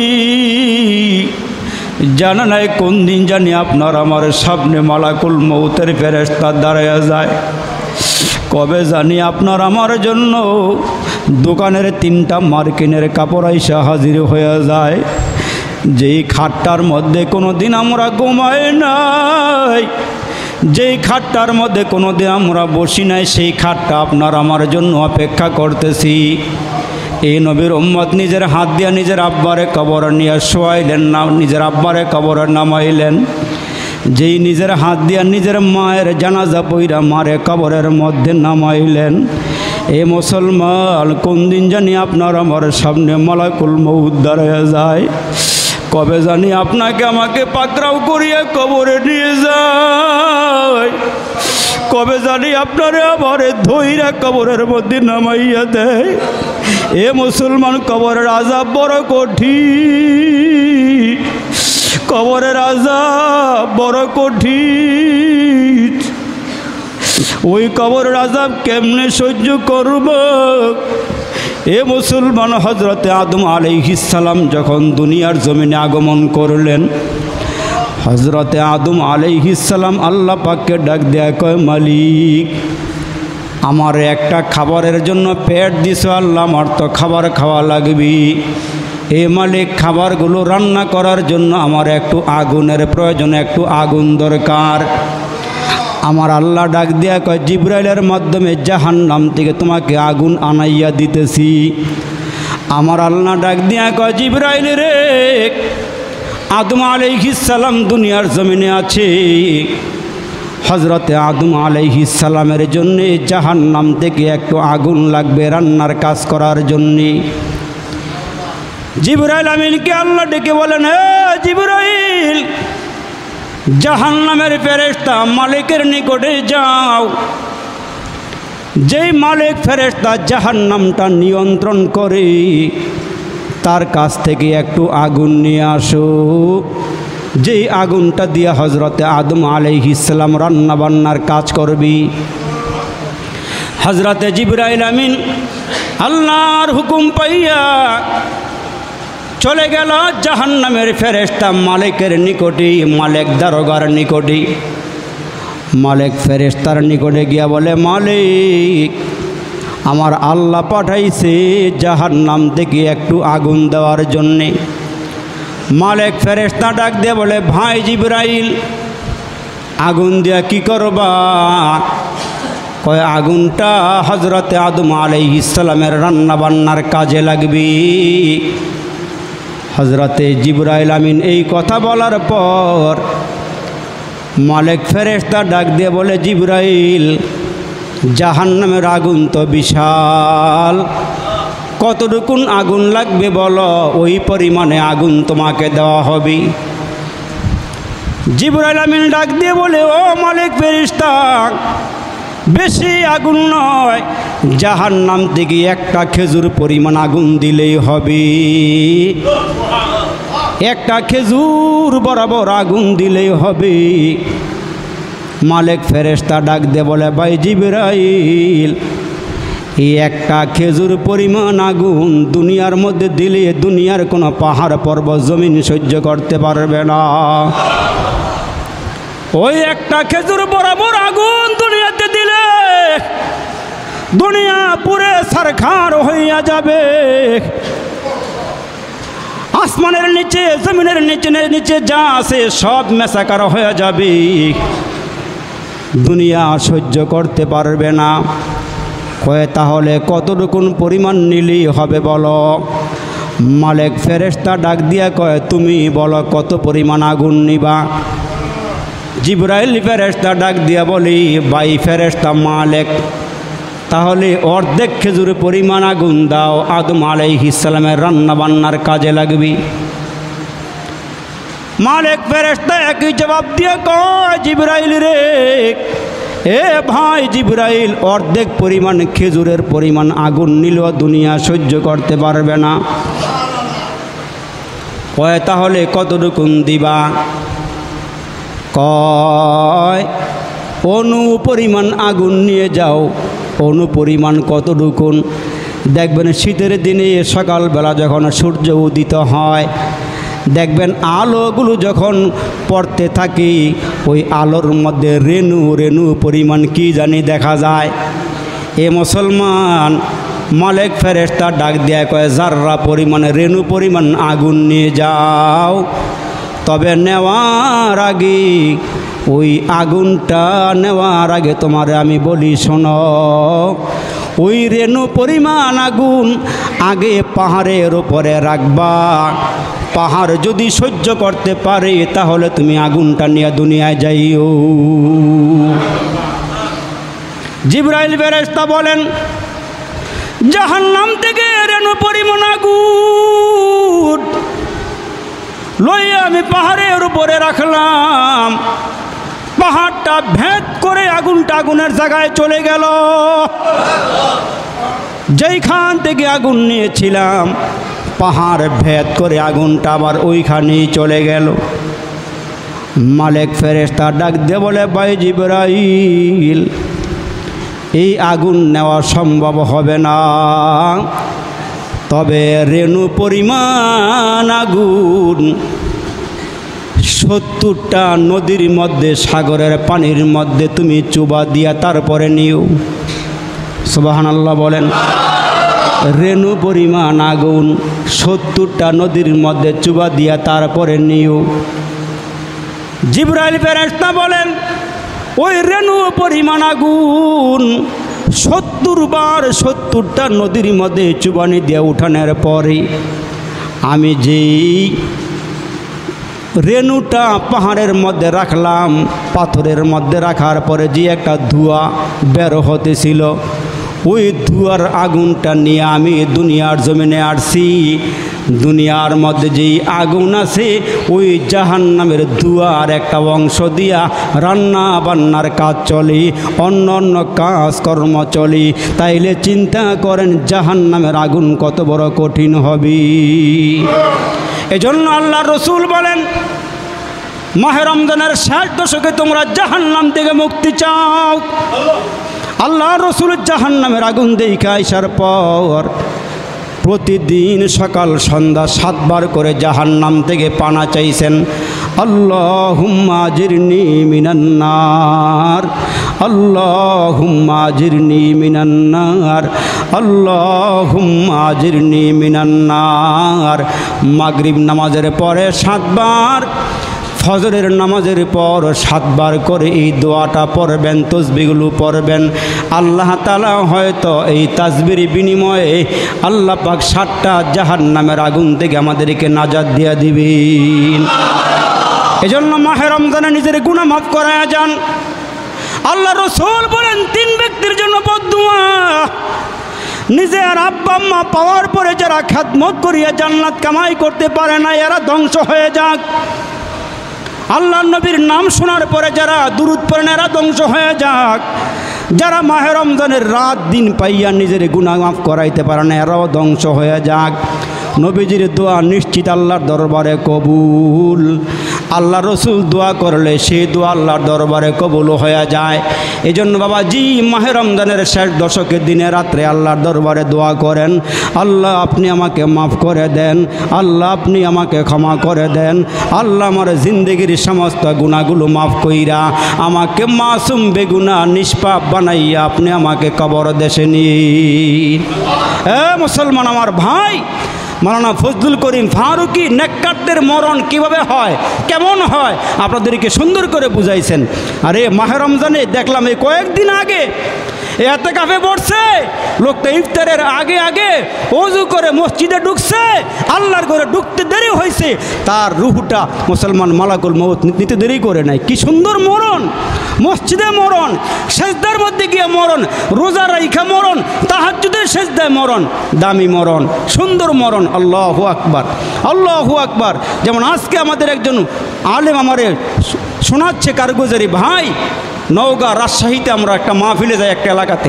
জানা নাই কোন দিন জানি আপনার আমার সামনে মালাকুল মউতের ফেরেশতা দাঁড়াইয়া যায়। কবে জানি আপনার আমার জন্য দোকানের 3টা মার্কিনের কাপড় আইসা হাজির হয়ে যায়। যেই খাটটার মধ্যে কোনো দিন আমরা ঘুমাই নাই, যেই খাটটার মধ্যে কোনো দিন আমরা বসি নাই, সেই খাটটা আপনার আমার জন্য অপেক্ষা করতেছি। এই নবীর উম্মত নিজের হাত দিয়া নিজের আব্বারে কবর নিয়ে শোয়াইলেন না, নিজের আব্বারে কবরে নামাইলেন। যেই নিজের হাত দিয়া নিজের মায়ের জানাজা পইরা মারে কবরের মধ্যে নামাইলেন। এ মুসলমান, কোন দিন জানি আপনার আমার সামনে মালাকুল মউত দাঁড়ায়া যায়। কবে জানি আপনাকে আমাকে পাকড়াও করিয়া কবরে নিয়ে যায়। কবে জানি আপনারে আমারে ধইরা কবরের মধ্যে নামাইয়া দেয়। এ মুসলমান, কবরের আযাব বড় কঠিন, কবরের আযাব বড় কঠিন। ওই কবরের আযাব কেমনে সহ্য করব? এ মুসলমান, হযরতে আদম আলাইহিস সালাম যখন দুনিয়ার জমিনে আগমন করলেন, হযরতে আদম আলাইহিস সালাম আল্লাহ পাককে ডাক দেয়া কয়, মালিক, আমার একটা খাবারের জন্য পেট দিছ আল্লাহ, আমার তো খাবার খাওয়া লাগবে। এ মালিক, খাবারগুলো রান্না করার জন্য আমার একটু আগুনের প্রয়োজন, একটু আগুন দরকার। আমার আল্লাহ ডাক দেয়া কয়, জিবরাইলের মাধ্যমে জাহান্নাম থেকে তোমাকে আগুন আনাইয়া দিতেছি। আমার আল্লাহ ডাক দেয়া কয়, জিবরাইল রে, আদম আলাইহিস সালাম দুনিয়ার জমিনে আছে, হযরতে আদম আলাইহিস সালামের জন্য জাহান্নাম থেকে একটু আগুন লাগবে রান্নার কাজ করার জন্যে। জিবরাইল আমিনকে আল্লাহ ডেকে বলেন, হে জিবরাইল, জাহান্নামের ফেরেশতা মালিকের নিকটে যাও, যেই মালিক ফেরেশতা জাহান্নামটা নিয়ন্ত্রণ করে তার কাছ থেকে একটু আগুন নিয়ে আসো, যেই আগুনটা দিয়ে হজরতে আদম আলাইহিস সালাম রান্না বান্নার কাজ করবি। হজরতে জিবরাইল আমিন আল্লাহর হুকুম পাইয়া চলে গেল জাহান্নামের ফেরেশতা মালিকের নিকটে, মালিক দারোগার নিকটে। মালিক ফেরেশতার নিকটে গিয়া বলে, মালিক আমার আল্লাহ পাঠাইছে জাহান্নাম থেকে একটু আগুন দেওয়ার জন্যে। মালিক ফেরেশতা ডাক দিয়ে বলে, ভাই জিবরাইল আগুন দিয়া কি করবা? কয় আগুনটা হজরতে আদম আলাইহিস সালামের রান্না বান্নার কাজে লাগবে। হজরতে জিবরাইল আমিন এই কথা বলার পর মালিক ফেরেশতা ডাক দিয়ে বলে, জিবরাইল জাহান্নামের আগুন তো বিশাল, কতটুকুন আগুন লাগবে বলো, ওই পরিমাণে আগুন তোমাকে দেওয়া হবে। জিবরাইল আমিন ডাক দিয়ে বলে, ও মালিক ফেরেশতা বেশি আগুন নয়, জাহান্নাম থেকে একটা খেজুর পরিমাণ আগুন দিলেই হবে, একটা খেজুর বরাবর আগুন দিলেই হবে। মালিক ফেরেশতা ডাক দিয়ে বলে, ভাই জিবরাইল এই একটা খেজুর পরিমাণ আগুন দুনিয়ার মধ্যে দিলে দুনিয়ার কোনো পাহাড় পর্বত জমিন সহ্য করতে পারবে না। ওই একটা খেজুর বরাবর আগুন দুনিয়াতে দিলে দুনিয়া পুরে ছারখার হইয়া যাবে, আসমানের নিচে জমিনের নিচে নিচে যা আছে সব মেসাকার হয়ে যাবে, দুনিয়া সহ্য করতে পারবে না। কয়ে তাহলে কতটুকুন পরিমাণ নিলেই হবে বলো? মালিক ফেরেশতা ডাক দিয়া কয়, তুমি বলো কত পরিমাণ আগুন নিবা? জিবরাইল ফেরেশতা ডাক দিয়া বলি, ভাই ফেরেশতা মালিক তাহলে অর্ধেক খেজুর পরিমাণ আগুন দাও, আদম আলাইহিস সালামের রান্না বান্নার কাজে লাগবে। মালিক ফেরেশতা একই জবাব দিয়ে কয়, জিবরাইল রে এ ভাই জিবরাইল অর্ধেক পরিমাণ খেজুরের পরিমাণ আগুন নিলেও দুনিয়া সহ্য করতে পারবে না। কয় তাহলে কতটুকুন দিবা? কয় অনু পরিমাণ আগুন নিয়ে যাও। অনু পরিমাণ কতটুকুন? দেখবেন শীতের দিনে সকালবেলা যখন সূর্য উদিত হয় দেখবেন আলোগুলো যখন পড়তে থাকে ওই আলোর মধ্যে রেণু রেণু পরিমাণ কি জানি দেখা যায়। এ মুসলমান মালিক ফেরেশতা ডাক দিয়া কয়, জাররা পরিমাণে রেণু পরিমাণ আগুন নিয়ে যাও, তবে নেওয়ার আগে ওই আগুনটা নেওয়ার আগে তোমারে আমি বলি শোনো, ওই রেণু পরিমাণ আগুন আগে পাহাড়ের উপরে রাখবা। পাহাড় যদি সহ্য করতে পারে তাহলে তুমি আগুনটা নিয়ে দুনিয়ায় যাইও। জিবরাইল ফেরেশতা বলেন, জাহান্নাম থেকে রেণু পরিমাণ আগুন লইয়া আমি পাহাড়ের উপরে রাখলাম, পাহাড়টা ভেদ করে আগুনটা আগুনের জায়গায় চলে গেল। যেইখান থেকে আগুন নিয়েছিলাম পাহাড় ভেদ করে আগুনটা আবার ওইখানেই চলে গেল। মালিক ফেরেশতা ডাক দিয়ে বলে, ভাই জিবরাইল এই আগুন নেওয়া সম্ভব হবে না, তবে রেণু পরিমাণ আগুন 70টা নদীর মধ্যে সাগরের পানির মধ্যে তুমি চুবা দিয়া তারপরে নিও। সুবহানাল্লাহ বলেন। রেণু পরিমাণ আগুন 70টা নদীর মধ্যে চুবা দিয়া তারপরে নিও। জিবরাইল ফেরেশতা বলেন, ওই রেণু পরিমাণ আগুন 70 বার 70টা নদীর মধ্যে চুবানি দিয়ে উঠানোর পরে আমি যেই রেণুটা পাহাড়ের মধ্যে রাখলাম, পাথরের মধ্যে রাখার পরে যে একটা ধোঁয়া বের হতেছিল, ওই ধোঁয়ার আগুনটা নিয়ে আমি দুনিয়ার জমিনে আসছি। দুনিয়ার মধ্যে যেই আগুন আছে ওই জাহান্নামের ধোঁয়ার একটা অংশ দিয়া রান্না বান্নার কাজ চলে, অন্য অন্য কাজকর্ম চলে। তাইলে চিন্তা করেন জাহান্নামের আগুন কত বড় কঠিন হবে। এজন্য আল্লাহ রসুল বলেন, মাহে রমজানের শেষ দশকে তোমরা জাহান্নাম থেকে মুক্তি চাও। আল্লাহ রসুল জাহান্নামের আগুন দেখে আসার পর প্রতিদিন সকাল সন্ধ্যা 7 বার করে জাহান্নাম থেকে পানা চাইছেন। আল্লাহুম্মা আজিরনি মিনান নার, আল্লাহুম্মা আজিরনি মিনান নার, আল্লাহুম্মা আজিরনি মিনান নার। মাগরিব নামাজের পরে 7 বার, ফজরের নামাজের পর 7 বার করে এই দোয়াটা পড়বেন, তসবিহগুলো পড়বেন। আল্লাহ তাআলা হয়তো এই তাসবির বিনিময়ে আল্লাহ পাক 7টা জাহান্নামের আগুন থেকে আমাদেরকে নাজাত দিয়ে দিবেন। এজন্য মাহে রমজানে নিজের গুনাহ মাফ করায়া যান। আল্লাহ রাসূল বলেন 3 ব্যক্তির জন্য বদদুয়া, নিজের আব্বা আম্মা পাওয়ার পরে যারা খেদমত করিয়া জান্নাত কামাই করতে পারে না এরা ধ্বংস হয়ে যাক। আল্লাহ নবীর নাম শোনার পরে যারা দুরূদ পড়েন এরা ধ্বংস হয়ে যাক। যারা মাহে রমজানের রাত দিন পাইয়া নিজের গুনাহ মাফ করাইতে পারে না এরাও ধ্বংস হয়ে যাক। নবীজির দোয়া নিশ্চিত আল্লাহর দরবারে কবুল। আল্লাহ রসুল দোয়া করলে সেই দোয়া আল্লাহর দরবারে কবুল হয়ে যায়। এই জন্য বাবাজি মাহে রমজানের শেষ দশকের দিনে রাত্রে আল্লাহর দরবারে দোয়া করেন, আল্লাহ আপনি আমাকে মাফ করে দেন, আল্লাহ আপনি আমাকে ক্ষমা করে দেন, আল্লাহ আমার জিন্দগির সমস্ত গুনাহগুলো মাফ কইরা আমাকে মাসুম বেগুনা নিষ্পাপ বানাইয়া আপনি আমাকে কবর দেশে নিন। মুসলমান আমার ভাই, মাওলানা ফজলুল করিম ফারুকি নেককারদের মরণ কিভাবে হয়, কেমন হয় আপনাদেরকে সুন্দর করে বুঝাইছেন। আরে মাহে রমজানে দেখলাম এই কয়েকদিন আগে এতেকাফে পড়ছে লোকটা, ইফতারের আগে আগে ওযু করে মসজিদে ঢুকছে, আল্লাহর ঘরে ঢুকতে দেরি হয়েছে, তার রূহটা মুসলমান মালাকুল মউত নিতে দেরি করে নাই। কি সুন্দর মরণ, মসজিদে মরণ, সেজদার মধ্যে গিয়ে মরণ, রোজা রাইখা মরণ, তাহাজ্জুদের সেজদায় মরণ, দামি মরণ, সুন্দর মরণ। আল্লাহু আকবার, আল্লাহু আকবার। যেমন আজকে আমাদের একজন আলেম আমারে শোনাচ্ছে কারগুজারি ভাই, নওগাঁ রাজশাহীতে আমরা একটা মাহফিলে যাই, একটা এলাকাতে,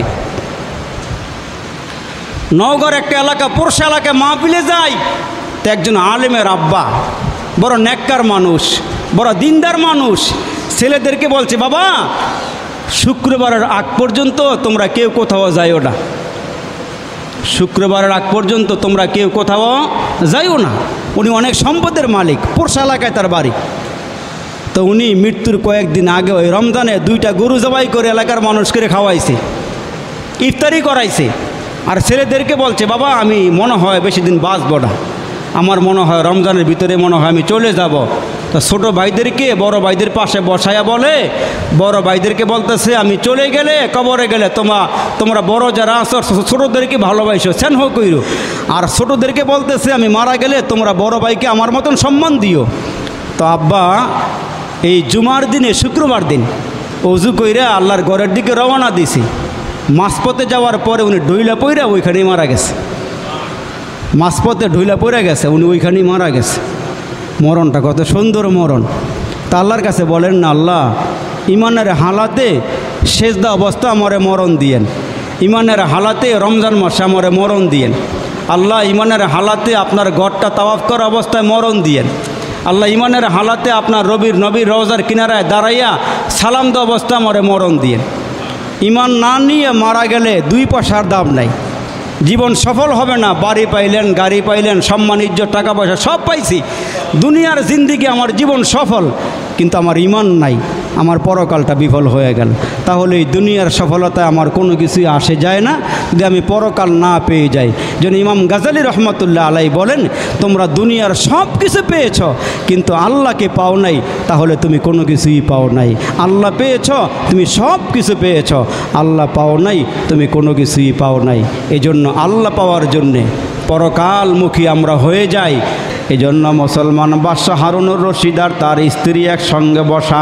নওগাঁর একটা এলাকা পড়শা এলাকায় মাহফিলে যাই। তো একজন আলেমের আব্বা, বড় নেককার মানুষ, বড় দিনদার মানুষ, ছেলেদেরকে বলছে, বাবা শুক্রবারের আগ পর্যন্ত তোমরা কেউ কোথাও যাইও না, শুক্রবারের আগ পর্যন্ত তোমরা কেউ কোথাও যাইও না। উনি অনেক সম্পদের মালিক, পড়শা এলাকায় তার বাড়ি। তো উনি মৃত্যুর কয়েকদিন আগে ওই রমজানে 2টা গরু জবাই করে এলাকার মানুষকে খাওয়াইছে, ইফতারি করাইছে। আর ছেলেদেরকে বলছে, বাবা আমি মনে হয় বেশি দিন বাঁচবো না, আমার মনে হয় রমজানের ভিতরে মনে হয় আমি চলে যাব। তো ছোটো ভাইদেরকে বড় ভাইদের পাশে বসায়া বলে, বড় ভাইদেরকে বলতেছে, আমি চলে গেলে কবরে গেলে তোমরা বড় যারা আছো ছোটোদেরকে ভালোবাসো, স্নেহ কইরো। আর ছোটোদেরকে বলতেছে, আমি মারা গেলে তোমরা বড় ভাইকে আমার মতন সম্মান দিও। তো আব্বা এই জুমার দিনে, শুক্রবার দিন ওযু কইরা আল্লাহর ঘরের দিকে রওনা দিছি। মাঝপথে যাওয়ার পরে উনি ঢইলা পইরা ওইখানেই মারা গেছে, মাঝপথে ঢইলা পইরা গেছে, উনি ওইখানেই মারা গেছে। মরণটা কত সুন্দর মরণ। তা আল্লাহর কাছে বলেন না, আল্লাহ ইমানের হালাতে সেজদা অবস্থা আমারে মরণ দিয়েন, ইমানের হালাতে রমজান মাসে আমারে মরণ দিয়েন। আল্লাহ ইমানের হালাতে আপনার ঘরটা তাওয়াফ করা অবস্থায় মরণ দিয়েন। আল্লাহ ইমানের হালাতে আপনার নবীর রওজার কিনারায় দাঁড়াইয়া সালাম দেওয়া অবস্থা আমারে মরণ দিয়েন। ইমান না নিয়ে মারা গেলে 2 পয়সার দাম নাই, জীবন সফল হবে না। বাড়ি পাইলেন, গাড়ি পাইলেন, সম্মান ইজ্জত টাকা পয়সা সব পাইছি, দুনিয়ার জিন্দিগি আমার জীবন সফল, কিন্তু আমার ইমান নাই, আমার পরকালটা বিফল হয়ে গেল। তাহলে এই দুনিয়ার সফলতায় আমার কোনো কিছুই আসে যায় না যদি আমি পরকাল না পেয়ে যাই। যেন ইমাম গাজালি রহমতুল্লাহ আলাই বলেন, তোমরা দুনিয়ার সব কিছু পেয়েছ কিন্তু আল্লাহকে পাও নাই, তাহলে তুমি কোনো কিছুই পাও নাই। আল্লাহ পেয়েছ, তুমি সব কিছু পেয়েছ, আল্লাহ পাও নাই, তুমি কোনো কিছুই পাও নাই। এই জন্য আল্লাহ পাওয়ার জন্যে পরকালমুখী আমরা হয়ে যাই। এই জন্য মুসলমান বাদশাহ হারুনুর রশিদ আর তার স্ত্রী একসঙ্গে বসা,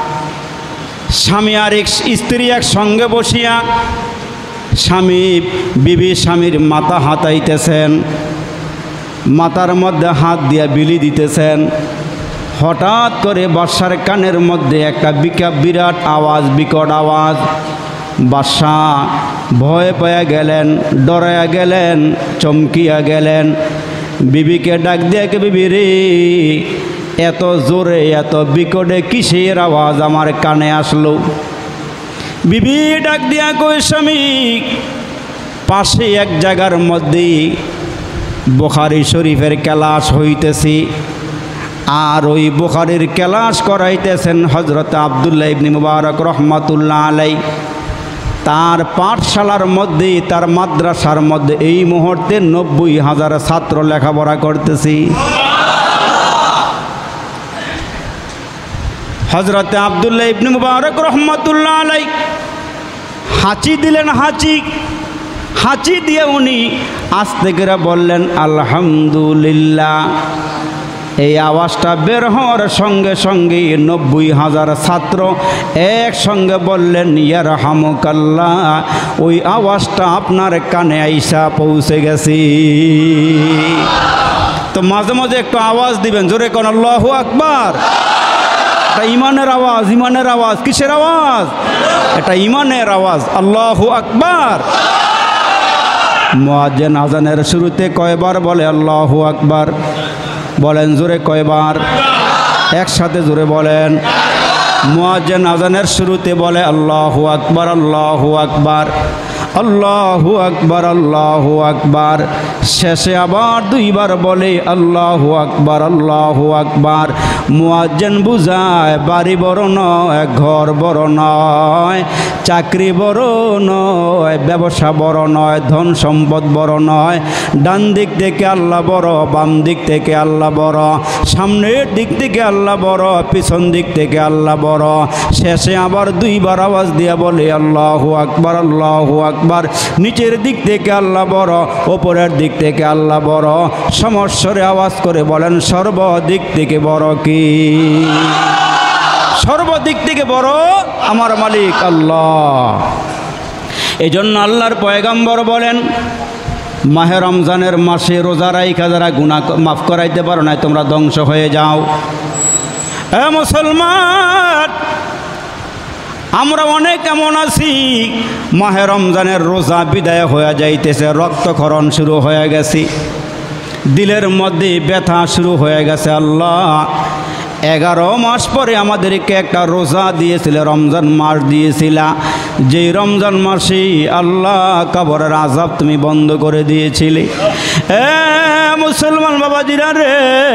স্বামী আর স্ত্রী একসঙ্গে বসিয়া স্বামী স্বামীর মাথা হাতাইতেছেন। মাথার মধ্যে হাত দিয়া বিলি দিতেছেন। হঠাৎ করে বাদশার কানের মধ্যে একটা বিরাট আওয়াজ, বিকট আওয়াজ। বাদশাহ ভয় পেয়ে গেলেন, ডরাইয়া গেলেন, চমকিয়া গেলেন। বিবিকে ডাক দিয়ে, বিবি রে, এত জোরে এত বিকটে কিসের আওয়াজ আমার কানে আসলো? বিবি ডাক দিয়া কই, স্বামী, পাশে এক জায়গার মধ্যে বুখারী শরীফের ক্লাস হইতেছি, আর ওই বুখারীর ক্লাস করাইতেছেন হযরত আব্দুল্লাহ ইবনে মুবারক রহমাতুল্লাহ আলাই। তার পাঠশালার মধ্যে, তার মাদ্রাসার মধ্যে এই মুহূর্তে 90,000 ছাত্র লেখাপড়া করতেছি। হযরত আব্দুল্লাহ ইবনে মুবারক রহমাতুল্লাহ আলাই হাঁচি দিলেন। হাঁচি দিয়ে উনি আস্তে করে বললেন আলহামদুলিল্লাহ। এই আওয়াজটা বের হওয়ার সঙ্গে সঙ্গে 90,000 ছাত্র একসঙ্গে বললেন ইয়ারহামুকাল্লাহ। ওই আওয়াজটা আপনার কানে আইসা পৌঁছে গেছে। তো মাঝে মাঝে একটু আওয়াজ দিবেন, জোরে কোন আল্লাহু আকবার। এটা ইমানের আওয়াজ, ইমানের আওয়াজ। কিসের আওয়াজ? এটা ইমানের আওয়াজ। আল্লাহু আকবার। মুয়াজ্জিন আজানের শুরুতে কয়বার বলে আল্লাহু আকবার? বলেন জোরে, কয়বার? একসাথে জোরে বলেন। মুয়াজ্জিন আজানের শুরুতে বলে আল্লাহু আকবার, আল্লাহু আকবার, আল্লাহু আকবার, আল্লাহু আকবার। শেষে আবার 2 বার বলে আল্লাহু আকবার, আল্লাহু আকবার। মুয়াজ্জিন বুঝায় বাড়ি বড় নয়, ঘর বড় নয়, চাকরি বড় নয়, ব্যবসা বড় নয়, ধন সম্পদ বড় নয়। ডান দিক থেকে আল্লাহ বড়, বাম দিক থেকে আল্লাহ বড়, সামনের দিক থেকে আল্লাহ বড়, পিছন দিক থেকে আল্লাহ বড়। শেষে আবার 2 বার আওয়াজ দিয়া বলে আল্লাহু আকবার, আল্লাহু আকবার। নিচের দিক থেকে আল্লাহ বড়, ওপরের দিক থেকে আল্লাহ বড়। সমস্বরে আওয়াজ করে বলেন সর্বদিক থেকে বড় কি? সর্বদিক থেকে বড় আমার মালিক আল্লাহ। এই জন্য আল্লাহর পয়গম্বর বলেন, মাহে রমজানের মাসে রোজা রাইখা যারা গুনাহ মাফ করাইতে পারো না, তোমরা ধ্বংস হয়ে যাও। এ মুসলমান, আমরা অনেক এমন আছি, মাহে রমজানের রোজা বিদায় হয়ে যাইতেছে, রক্তক্ষরণ শুরু হয়ে গেছে, দিলের মধ্যে ব্যথা শুরু হয়ে গেছে। আল্লাহ 11 মাস পরে আমাদেরকে একটা রোজা দিয়েছিল, রমজান মাস দিয়েছিলা। যেই রমজান মাসে আল্লাহ কবরের আযাব তুমি বন্ধ করে দিয়েছিলে। মুসলমান বাবাজিরা রে,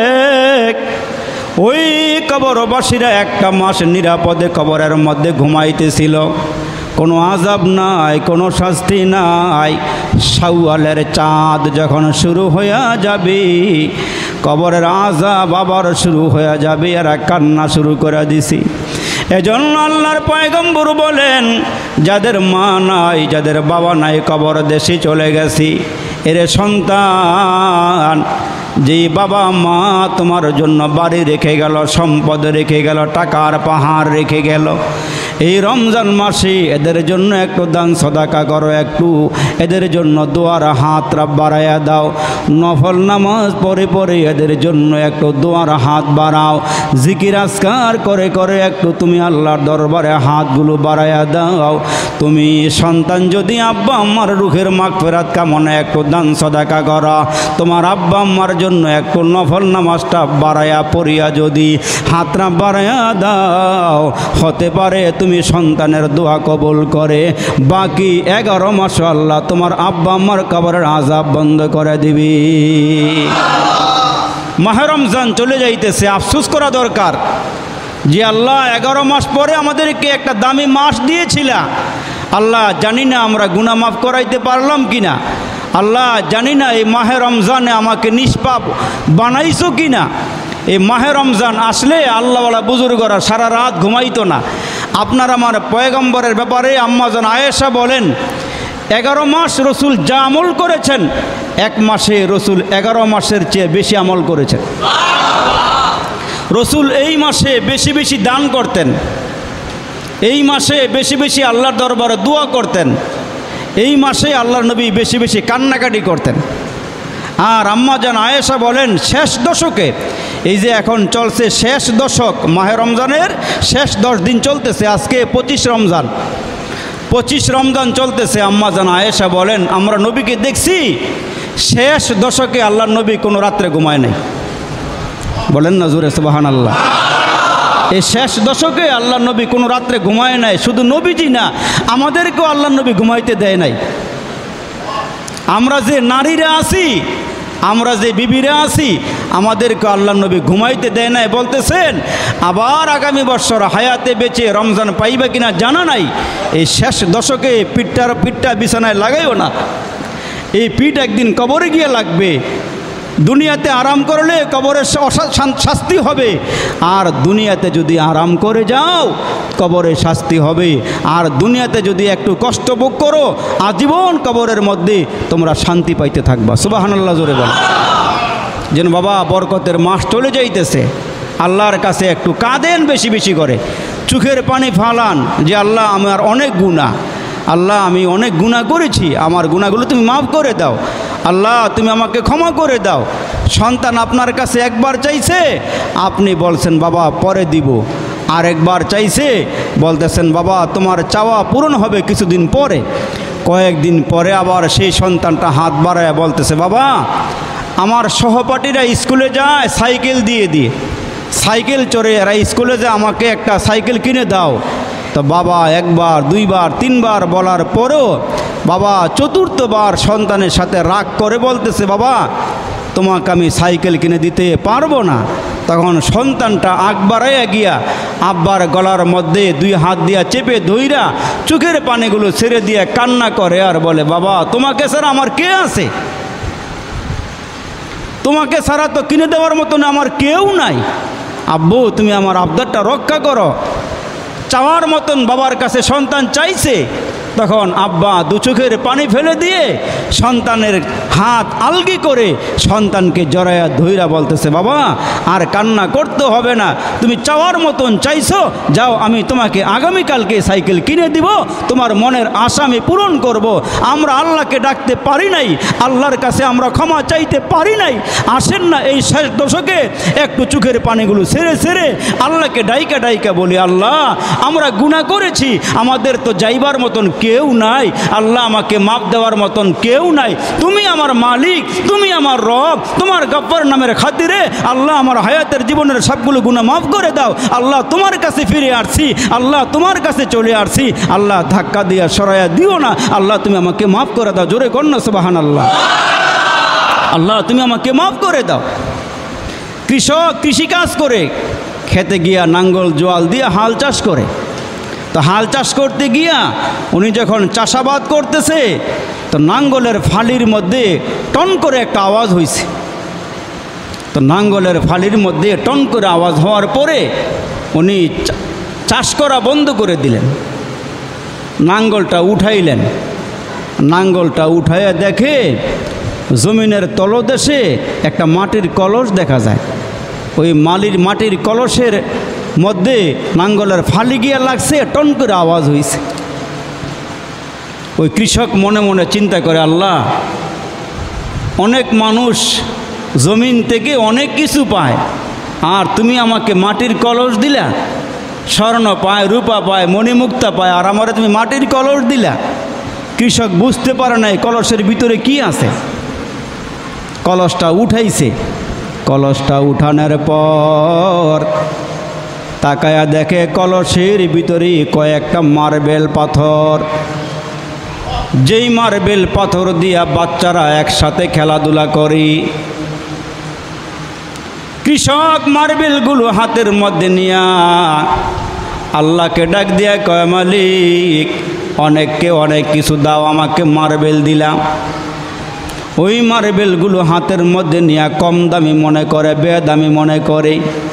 ওই কবরবাসীরা একটা মাস নিরাপদে কবরের মধ্যে ঘুমাইতেছিল, কোনো আযাব নাই, কোনো শাস্তি নাই। শাওয়ালের চাঁদ যখন শুরু হয়ে যাবে, কবরের আযাব আবার শুরু হয়ে যাবে, এরা কান্না শুরু করে দিছি। এজন্য আল্লাহর পয়গম্বর বলেন, যাদের মা নাই, যাদের বাবা নাই, কবর দেশে চলে গেছি, এরে সন্তান, যে বাবা মা তোমার জন্য বাড়ি রেখে গেল, সম্পদ রেখে গেল, টাকার পাহাড় রেখে গেল, এই রমজান মাসে এদের জন্য একটু দান সদাকা করো, একটু এদের জন্য দোয়ার হাত বাড়াইয়া দাও। নফল নামাজ পড়ে পড়ে এদের জন্য একটু দোয়ার হাত বাড়াও। জিকির আজকার করে করে একটু তুমি আল্লাহর দরবারে হাতগুলো বাড়াইয়া দাও। তুমি সন্তান যদি আব্বা আম্মার রুহের মাগফিরাত কামনা একটু দান সদাকা করো, তোমার আব্বা আম্মার জন্য একটু নফল নামাজটা বাড়াইয়া পড়িয়া যদি হাতটা বাড়াইয়া দাও, হতে পারে তুমি সন্তানের দোয়া কবুল করে বাকি 11 মাস আল্লাহ তোমার আব্বা আম্মার কবরের আযাব বন্ধ করে দিবি। মাহে রমজান চলে যাইতেছে, আফসোস করা দরকার যে আল্লাহ 11 মাস পরে আমাদেরকে একটা দামি মাস দিয়েছিলা। আল্লাহ জানি না আমরা গুনাহ মাফ করাইতে পারলাম কিনা, আল্লাহ জানি না এই মাহে রমজানে আমাকে নিষ্পাপ বানাইছো কিনা। এই মাহে রমজান আসলে আল্লাহওয়ালা বুজুর্গরা সারা রাত ঘুমাইতো না। আপনার আমার পয়গম্বরের ব্যাপারে আম্মাজান আয়েশা বলেন, 11 মাস রসুল যা আমল করেছেন, 1 মাসে রসুল 11 মাসের চেয়ে বেশি আমল করেছেন। রসুল এই মাসে বেশি বেশি দান করতেন, এই মাসে বেশি বেশি আল্লাহর দরবারে দোয়া করতেন, এই মাসে আল্লাহর নবী বেশি বেশি কান্নাকাটি করতেন। আর আম্মা জান আয়েশা বলেন শেষ দশকে, এই যে এখন চলছে শেষ দশক, মাহে রমজানের শেষ 10 দিন চলতেছে, আজকে 25 রমজান, 25 রমজান চলতেছে। আম্মা জান আয়েশা বলেন আমরা নবীকে দেখছি শেষ দশকে আল্লাহর নবী কোনো রাত্রে ঘুমায় নাই। বলেন না জোরে সুবহানাল্লাহ। এই শেষ দশকে আল্লাহর নবী কোনো রাত্রে ঘুমায় নাই। শুধু নবীজি না, আমাদেরকেও আল্লাহর নবী ঘুমাইতে দেয় নাই। আমরা যে নারীরা আছি, আমরা যে বিবিরা আছি, আমাদেরকে আল্লাহর নবী ঘুমাইতে দেয় নাই। বলতেছেন আবার আগামী বছর হায়াতে বেঁচে রমজান পাইবে কিনা জানা নাই, এই শেষ দশকে পিঠটা বিছানায় লাগাইও না, এই পিঠ একদিন কবরে গিয়ে লাগবে। দুনিয়াতে আরাম করলে কবরের শাস্তি হবে, আর দুনিয়াতে যদি আরাম করে যাও কবরে শাস্তি হবে, আর দুনিয়াতে যদি একটু কষ্ট ভোগ করো আজীবন কবরের মধ্যে তোমরা শান্তি পাইতে থাকবা। সুবহানাল্লাহ জোরে বল। যেন বাবা বরকতের মাস চলে যাইতেছে, আল্লাহর কাছে একটু কাঁদেন বেশি বেশি করে, চোখের পানি ফালান যে আল্লাহ আমার অনেক গুনাহ, আল্লাহ আমি অনেক গুনাহ করেছি, আমার গুনাহগুলো তুমি মাফ করে দাও, আল্লাহ তুমি আমাকে ক্ষমা করে দাও। সন্তান আপনার কাছে একবার চাইছে, আপনি বলছেন বাবা পরে দিব, আরেকবার চাইছে বলতেছেন বাবা তোমার চাওয়া পূরণ হবে কিছুদিন পরে। কয়েকদিন পরে আবার সেই সন্তানটা হাত বাড়ায় বলতেছে বাবা আমার সহপাঠীরা স্কুলে যায় সাইকেল দিয়ে দিয়ে, সাইকেল চড়ে এরা স্কুলে যায়, আমাকে একটা সাইকেল কিনে দাও। তো বাবা একবার দুইবার তিনবার বলার পরেও বাবা চতুর্থবার সন্তানের সাথে রাগ করে বলতেছে বাবা তোমাকে আমি সাইকেল কিনে দিতে পারবো না। তখন সন্তানটা আগ বাড়াইয়া গিয়া আব্বার গলার মধ্যে 2 হাত দিয়া চেপে ধইরা চোখের পানিগুলো ছেড়ে দিয়ে কান্না করে আর বলে বাবা তোমাকে ছাড়া আমার কে আছে, তোমাকে ছাড়া তো কিনে দেওয়ার মতন আমার কেউ নাই, আব্বু তুমি আমার আবদারটা রক্ষা করো। চাওয়ার মতন বাবার কাছে সন্তান চাইছে, তখন আব্বা 2 চোখের পানি ফেলে দিয়ে সন্তানের হাত আলগি করে সন্তানকে জড়াইয়া ধইরা বলতেছে বাবা আর কান্না করতে হবে না, তুমি চাওয়ার মতন চাইছো, যাও আমি তোমাকে আগামীকালকে সাইকেল কিনে দিব, তোমার মনের আশা আমি পূরণ করব। আমরা আল্লাহকে ডাকতে পারি নাই, আল্লাহর কাছে আমরা ক্ষমা চাইতে পারি নাই। আসেন না এই শেষ দশকে একটু চোখের পানিগুলো ছেড়ে ছেড়ে আল্লাহকে ডাইকা ডাইকা বলি আল্লাহ আমরা গুনাহ করেছি, আমাদের তো যাইবার মতন কেউ নাই, আল্লাহ আমাকে মাপ দেওয়ার মতন কেউ নাই, তুমি আমার মালিক, তুমি আমার রব, তোমার গফফার নামের খাতিরে আল্লাহ আমার হায়াতের জীবনের সবগুলো গুনাহ মাফ করে দাও। আল্লাহ তোমার কাছে ফিরে আসছি, আল্লাহ তোমার কাছে চলে আসছি, আল্লাহ ধাক্কা দিয়া সরাইয়া দিও না, আল্লাহ তুমি আমাকে মাফ করে দাও। জোরে কর না সুবহানাল্লাহ। আল্লাহ তুমি আমাকে মাফ করে দাও। কৃষক কৃষিকাজ করে খেতে গিয়া নাঙ্গল জোয়াল দিয়ে হাল চাষ করে, তো হাল চাষ করতে গিয়া উনি যখন চাষাবাদ করতেছে তো নাঙ্গলের ফালির মধ্যে টন করে একটা আওয়াজ হয়েছে। তো নাঙ্গলের ফালির মধ্যে টন করে আওয়াজ হওয়ার পরে উনি চাষ করা বন্ধ করে দিলেন, নাঙ্গলটা উঠাইলেন, নাঙ্গলটা উঠাইয়া দেখে জমিনের তলদেশে একটা মাটির কলস দেখা যায়। ওই মাটির কলসের মধ্যে নাঙ্গলের ফালি গিয়া লাগছে, টন করে আওয়াজ হয়েছে। ওই কৃষক মনে মনে চিন্তা করে আল্লাহ অনেক মানুষ জমিন থেকে অনেক কিছু পায়, আর তুমি আমাকে মাটির কলস দিলা, স্বর্ণ পায় রূপা পায় মণিমুক্তা পায়, আর আমারে তুমি মাটির কলস দিলা। কৃষক বুঝতে পারে নাই কলসের ভিতরে কি আছে। কলসটা উঠাইছে, কলসটা উঠানোর পর তাকায়া দেখে কলসের ভিতরে কয়েকটা মার্বেল পাথর, যেই মার্বেল পাথর দিয়া বাচ্চারা একসাথে খেলাধুলা করে। কৃষক মার্বেলগুলো হাতের মধ্যে নিয়া আল্লাহকে ডাক দিয়া কয় মালিক অনেককে অনেক কিছু দাও, আমাকে মার্বেল দিলাম। ওই মার্বেলগুলো হাতের মধ্যে নিয়ে কম দামি মনে করে, বেদামি মনে করে।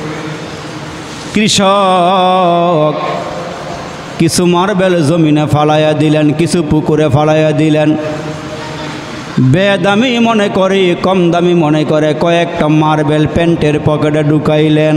কৃষক কিছু মার্বেল জমিনে ফালাইয়া দিলেন, কিছু পুকুরে ফালাইয়া দিলেন, বেদামি মনে করে কম দামি মনে করে কয়েকটা মার্বেল প্যান্টের পকেটে ঢুকাইলেন।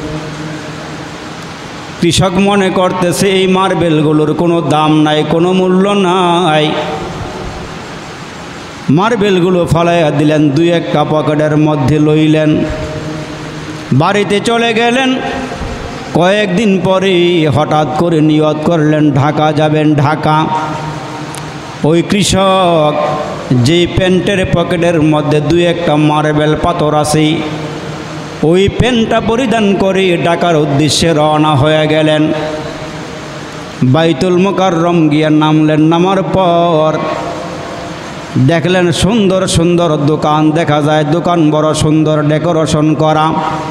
কৃষক মনে করতেছে এই মার্বেলগুলোর কোনো দাম নাই, কোনো মূল্য নাই। মার্বেলগুলো ফালাইয়া দিলেন, দুই একটা পকেটের মধ্যে লইলেন, বাড়িতে চলে গেলেন। কয়েকদিন পরে হঠাৎ করে নিয়ত করলেন ঢাকা যাবেন, ঢাকা। ওই কৃষক যেই প্যান্টের পকেটের মধ্যে দুই একটা মার্বেল পাথর আছে, ওই প্যান্টটা পরিধান করে ঢাকার উদ্দেশ্যে রওনা হয়ে গেলেন। বাইতুল মুকাররম গিয়ে নামলেন। নামার পর দেখলেন সুন্দর সুন্দর দোকান দেখা যায়, দোকান বড় সুন্দর ডেকোরেশন করা।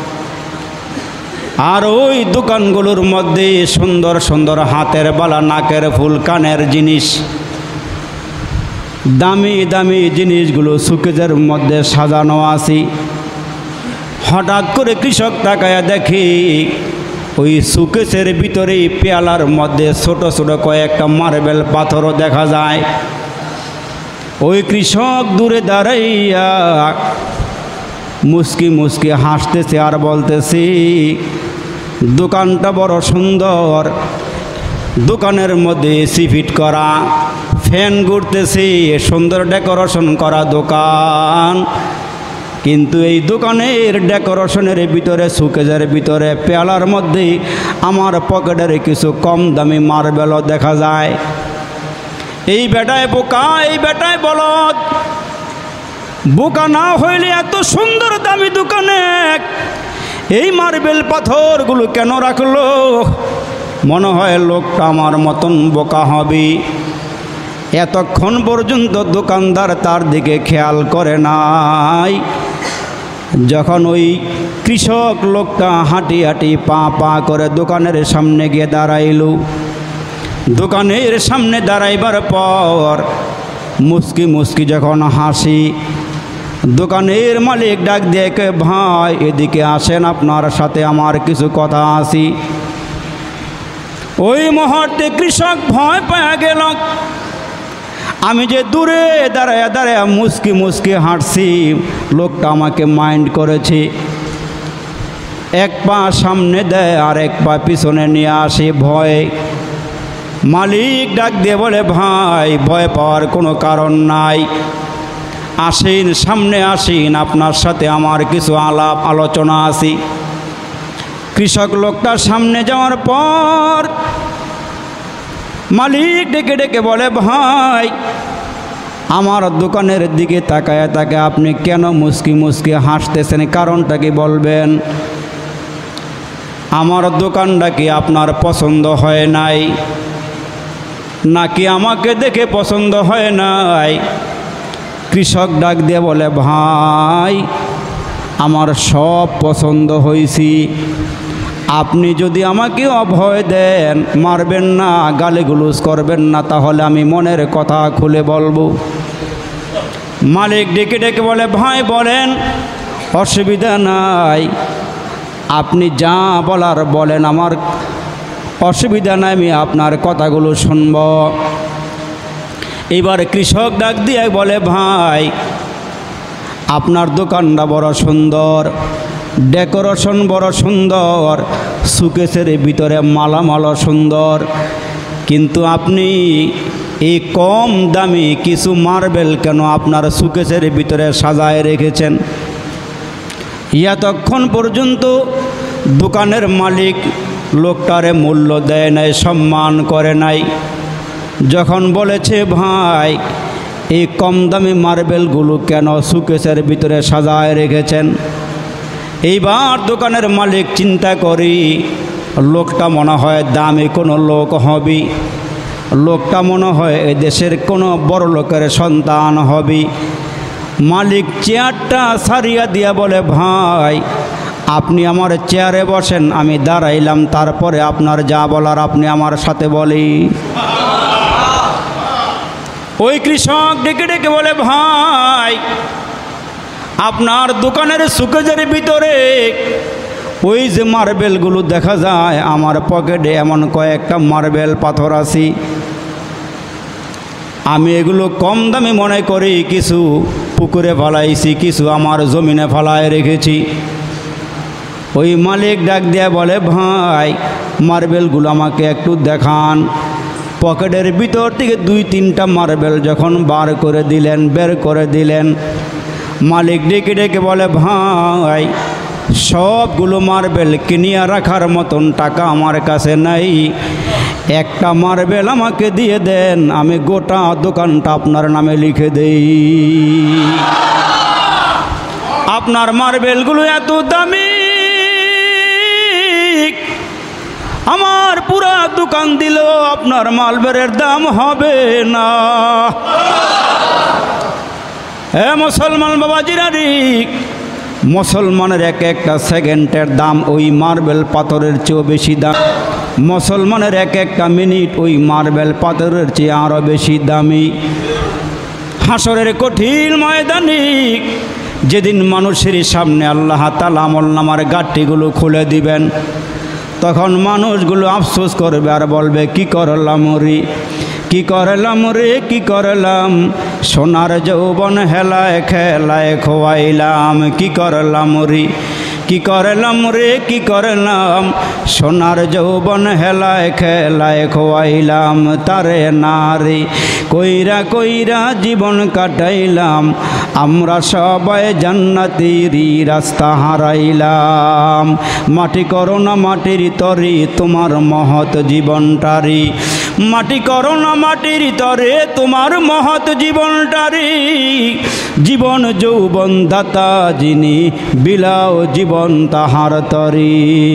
আর ওই দোকানগুলোর মধ্যে সুন্দর সুন্দর হাতের বালা, নাকের ফুল, কানের জিনিস, দামি দামি জিনিসগুলো সুকেজের মধ্যে সাজানো আছে। হঠাৎ করে কৃষক তাকায়া দেখি ওই সুকেসের ভিতরে পেয়ালার মধ্যে ছোট ছোট কয়েকটা মার্বেল পাথরও দেখা যায়। ওই কৃষক দূরে দাঁড়াইয়া মুস্কি মুস্কি হাসতেছে আর বলতেছি, দোকানটা বড় সুন্দর, দোকানের মধ্যে এসি ফিট করা, ফ্যান ঘুরতেছে, সুন্দর ডেকোরেশন করা দোকান। কিন্তু এই দোকানের ডেকোরেশনের ভিতরে, সুকেজের ভিতরে, পেয়ালার মধ্যে আমার পকেটের কিছু কম দামি মার্বেলও দেখা যায়। এই বেটায় বোকা, এই বেটায় বলদ। বোকা না হইলে এত সুন্দর দামি দোকানে এই মার্বেল পাথরগুলো কেন রাখলো? মনে হয় লোকটা আমার মতন বোকা হবে। এতক্ষণ পর্যন্ত দোকানদার তার দিকে খেয়াল করে নাই। যখন ওই কৃষক লোকটা হাঁটি হাঁটি পা পা করে দোকানের সামনে গিয়ে দাঁড়াইল, দোকানের সামনে দাঁড়াইবার পর মুস্কি মুস্কি যখন হাসি, দোকানের মালিক ডাক দিয়ে কে, ভাই এদিকে আসেন, আপনার সাথে আমার কিছু কথা আছে। ওই মুহূর্তে কৃষক ভয় পেয়ে গেল। আমি যে দূরে দাঁড়ায়া দাঁড়ায়া মুস্কি মুস্কি হাঁটছি, লোকটা আমাকে মাইন্ড করেছে। এক পা সামনে দেয় আর এক পা পিছনে নিয়ে আসে ভয়ে। মালিক ডাক দিয়ে বলে, ভাই ভয় পাওয়ার কোনো কারণ নাই, আসেন সামনে আসেন, আপনার সাথে আমার কিছু আলাপ আলোচনা আছে। কৃষক লোকটা সামনে যাওয়ার পর মালিক ডেকে ডেকে বলে, ভাই আমার দোকানের দিকে তাকায় তাকায় আপনি কেন মুস্কি মুস্কি হাসতেছেন, কারণটা কি বলবেন? আমার দোকানটা কি আপনার পছন্দ হয় নাই, নাকি আমাকে দেখে পছন্দ হয় নাই? কৃষক ডাক দিয়ে বলে, ভাই আমার সব পছন্দ হয়েছি, আপনি যদি আমাকে অভয় দেন, মারবেন না, গালিগুলোজ করবেন না, তাহলে আমি মনের কথা খুলে বলবো। মালিক ডেকে ডেকে বলে, ভাই বলেন, অসুবিধা নাই, আপনি যা বলার বলেন, আমার অসুবিধা নাই, আমি আপনার কথাগুলো শুনব। এবার কৃষক ডাক দিয়ে বলে, ভাই আপনার দোকানটা বড় সুন্দর, ডেকোরেশন বড় সুন্দর, সুকেসের ভিতরে মালামাল সুন্দর, কিন্তু আপনি এই কম দামি কিছু মার্বেল কেন আপনার সুকেসের ভিতরে সাজায় রেখেছেন? এতক্ষণ পর্যন্ত দোকানের মালিক লোকটারে মূল্য দেয় নাই, সম্মান করে নাই। যখন বলেছে, ভাই এই কম দামি মার্বেলগুলো কেন সুকেসের ভিতরে সাজায় রেখেছেন, এইবার দোকানের মালিক চিন্তা করি, লোকটা মনে হয় দামি কোনো লোক হবে, লোকটা মনে হয় এই দেশের কোনো বড় লোকের সন্তান হবে। মালিক চেয়ারটা সারিয়া দিয়া বলে, ভাই আপনি আমার চেয়ারে বসেন, আমি দাঁড়াইলাম, তারপরে আপনার যা বলার আপনি আমার সাথে বলি। ওই কৃষক ডেকে ডেকে বলে, ভাই আপনার দোকানের সুকেজের ভিতরে ওই যে মার্বেলগুলো দেখা যায়, আমার পকেটে এমন কয়েকটা মার্বেল পাথর আছে, আমি এগুলো কম দামি মনে করি কিছু পুকুরে ফালাইছি, কিছু আমার জমিনে ফালায় রেখেছি। ওই মালিক ডাক দিয়ে বলে, ভাই মার্বেলগুলো আমাকে একটু দেখান। পকেটের ভিতর থেকে 2-3টা মার্বেল যখন বের করে দিলেন, মালিক ডেকে ডেকে বলে, ভাই সবগুলো মার্বেল কিনিয়া রাখার মতন টাকা আমার কাছে নাই, একটা মার্বেল আমাকে দিয়ে দেন, আমি গোটা দোকানটা আপনার নামে লিখে দেই। আপনার মার্বেলগুলো এত দামি, আমার পুরা দোকান দিলেও আপনার মার্বেলের দাম হবে না। হে মুসলমান বাবাজিরারি, মুসলমানের এক একটা সেকেন্ডের দাম ওই মার্বেল পাথরের চেয়েও বেশি দাম। মুসলমানের এক একটা মিনিট ওই মার্বেল পাথরের চেয়ে আরও বেশি দামি। হাসরের কঠিন ময়দানে যেদিন মানুষের সামনে আল্লাহ তাআলা আমলনামার গাঁটটিগুলো খুলে দিবেন, তখন মানুষগুলো আফসোস করবে আর বলবে, কি করলাম রে, কি করলাম রে, কি করলাম, সোনার যৌবন হেলায় খেলায় খোয়াইলাম, কি করলাম রে, কি করলাম রে, কি করলাম, সোনার যৌবন হেলায় খেলায় খোয়াইলাম, তারে নারী কইরা কইরা জীবন কাটাইলাম, আমরা সবাই জান্নাতেরই রাস্তা হারাইলাম। মাটি করো না মাটির তরে তোমার মহৎ জীবনটারি, মাটি করো না মাটির তরে তোমার মহৎ জীবনটারি, জীবন যৌবন দাতা যিনি বিলাও জীবন তাহার তরি।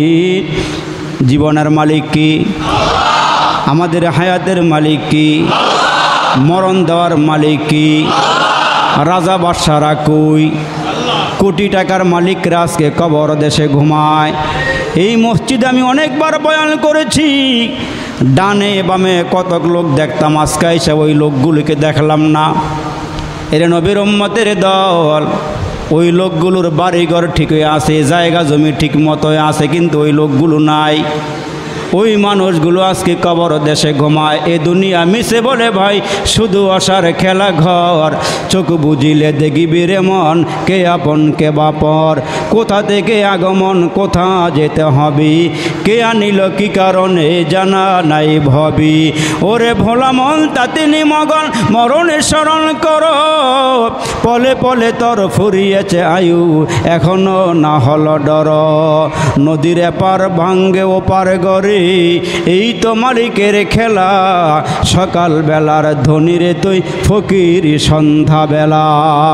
জীবনের মালিক কি? আমাদের হায়াতের মালিক কি? মরণ দেওয়ার মালিক কি? রাজা বাদশারা কই? কোটি টাকার মালিকরা আজকে কবর দেশে ঘুমায়। এই মসজিদে আমি অনেকবার বয়ান করেছি, ডানে বামে কতক লোক দেখতাম, আজকে এসে ওই লোকগুলিকে দেখলাম না। এরা নবীর উম্মতের দল, ওই লোকগুলোর বাড়িঘর ঠিক হয়ে আছে, জায়গা জমি ঠিক মতো আছে, কিন্তু ওই লোকগুলো নাই। ওই মানুষগুলো আজকে কবর দেশে ঘুমায়। এ দুনিয়া মিশে বলে ভাই শুধু আশার খেলা ঘর, চোখ বুঝিলে দেখিবি রে মন, কে আপন কে বাপর, কোথা থেকে আগমন কোথা যেতে হবে, কে আনিল কি কারণে জানা নাই ভবি। ওরে ভোলা মন তাতে নিমগন মরণের স্মরণ করো, পলে পলে তর ফুরিয়েছে আয়ু এখনো না হল ডর, নদীর এপার ভাঙ্গে ওপার গড়ে এই তো মালিকের খেলা, সকাল বেলার ধনী রে তুই ফকির সন্ধ্যা বেলা।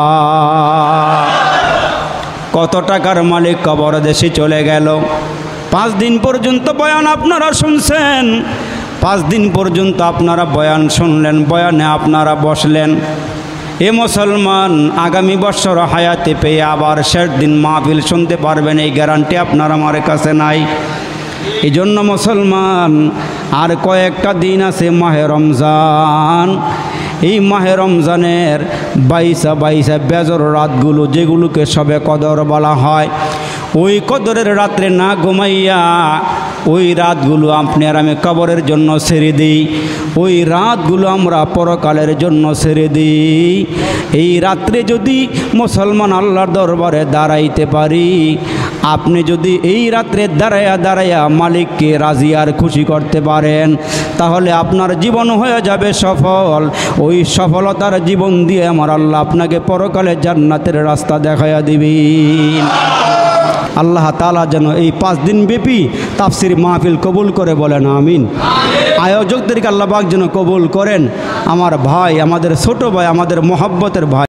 কত টাকার মালিক কবর দেশে চলে গেল। 5 দিন পর্যন্ত বয়ান আপনারা শুনছেন, 5 দিন পর্যন্ত আপনারা বয়ান শুনলেন, বয়ানে আপনারা বসলেন। এ মুসলমান আগামী বছর হায়াতে পেয়ে আবার শেষ দিন মাহফিল শুনতে পারবেন, এই গ্যারান্টি আপনার আমার কাছে নাই। এই জন্য মুসলমান আর কয়েকটা দিন আছে মাহে রমজান। এই মাহে রমজানের 22 বেজর রাতগুলো, যেগুলোকে সবে কদর বলা হয়, ওই কদরের রাত্রে না ঘুমাইয়া ওই রাতগুলো আপনি আর আমি কবরের জন্য ছেড়ে দিই, ওই রাতগুলো আমরা পরকালের জন্য ছেড়ে দিই। এই রাত্রে যদি মুসলমান আল্লাহর দরবারে দাঁড়াইতে পারি, আপনি যদি এই রাত্রে দাঁড়াইয়া দাঁড়াইয়া মালিককে রাজি আর খুশি করতে পারেন, তাহলে আপনার জীবন হয়ে যাবে সফল। ওই সফলতার জীবন দিয়ে আমার আল্লাহ আপনাকে পরকালে জান্নাতের রাস্তা দেখাইয়া দিবেন। আল্লাহ তাআলা যেন এই 5 দিন ব্যাপী তাফসির মাহফিল কবুল করে বলেন আমিন। আয়োজকদেরকে আল্লাহ পাক যেন কবুল করেন। আমার ভাই, আমাদের ছোট ভাই, আমাদের মহব্বতের ভাই।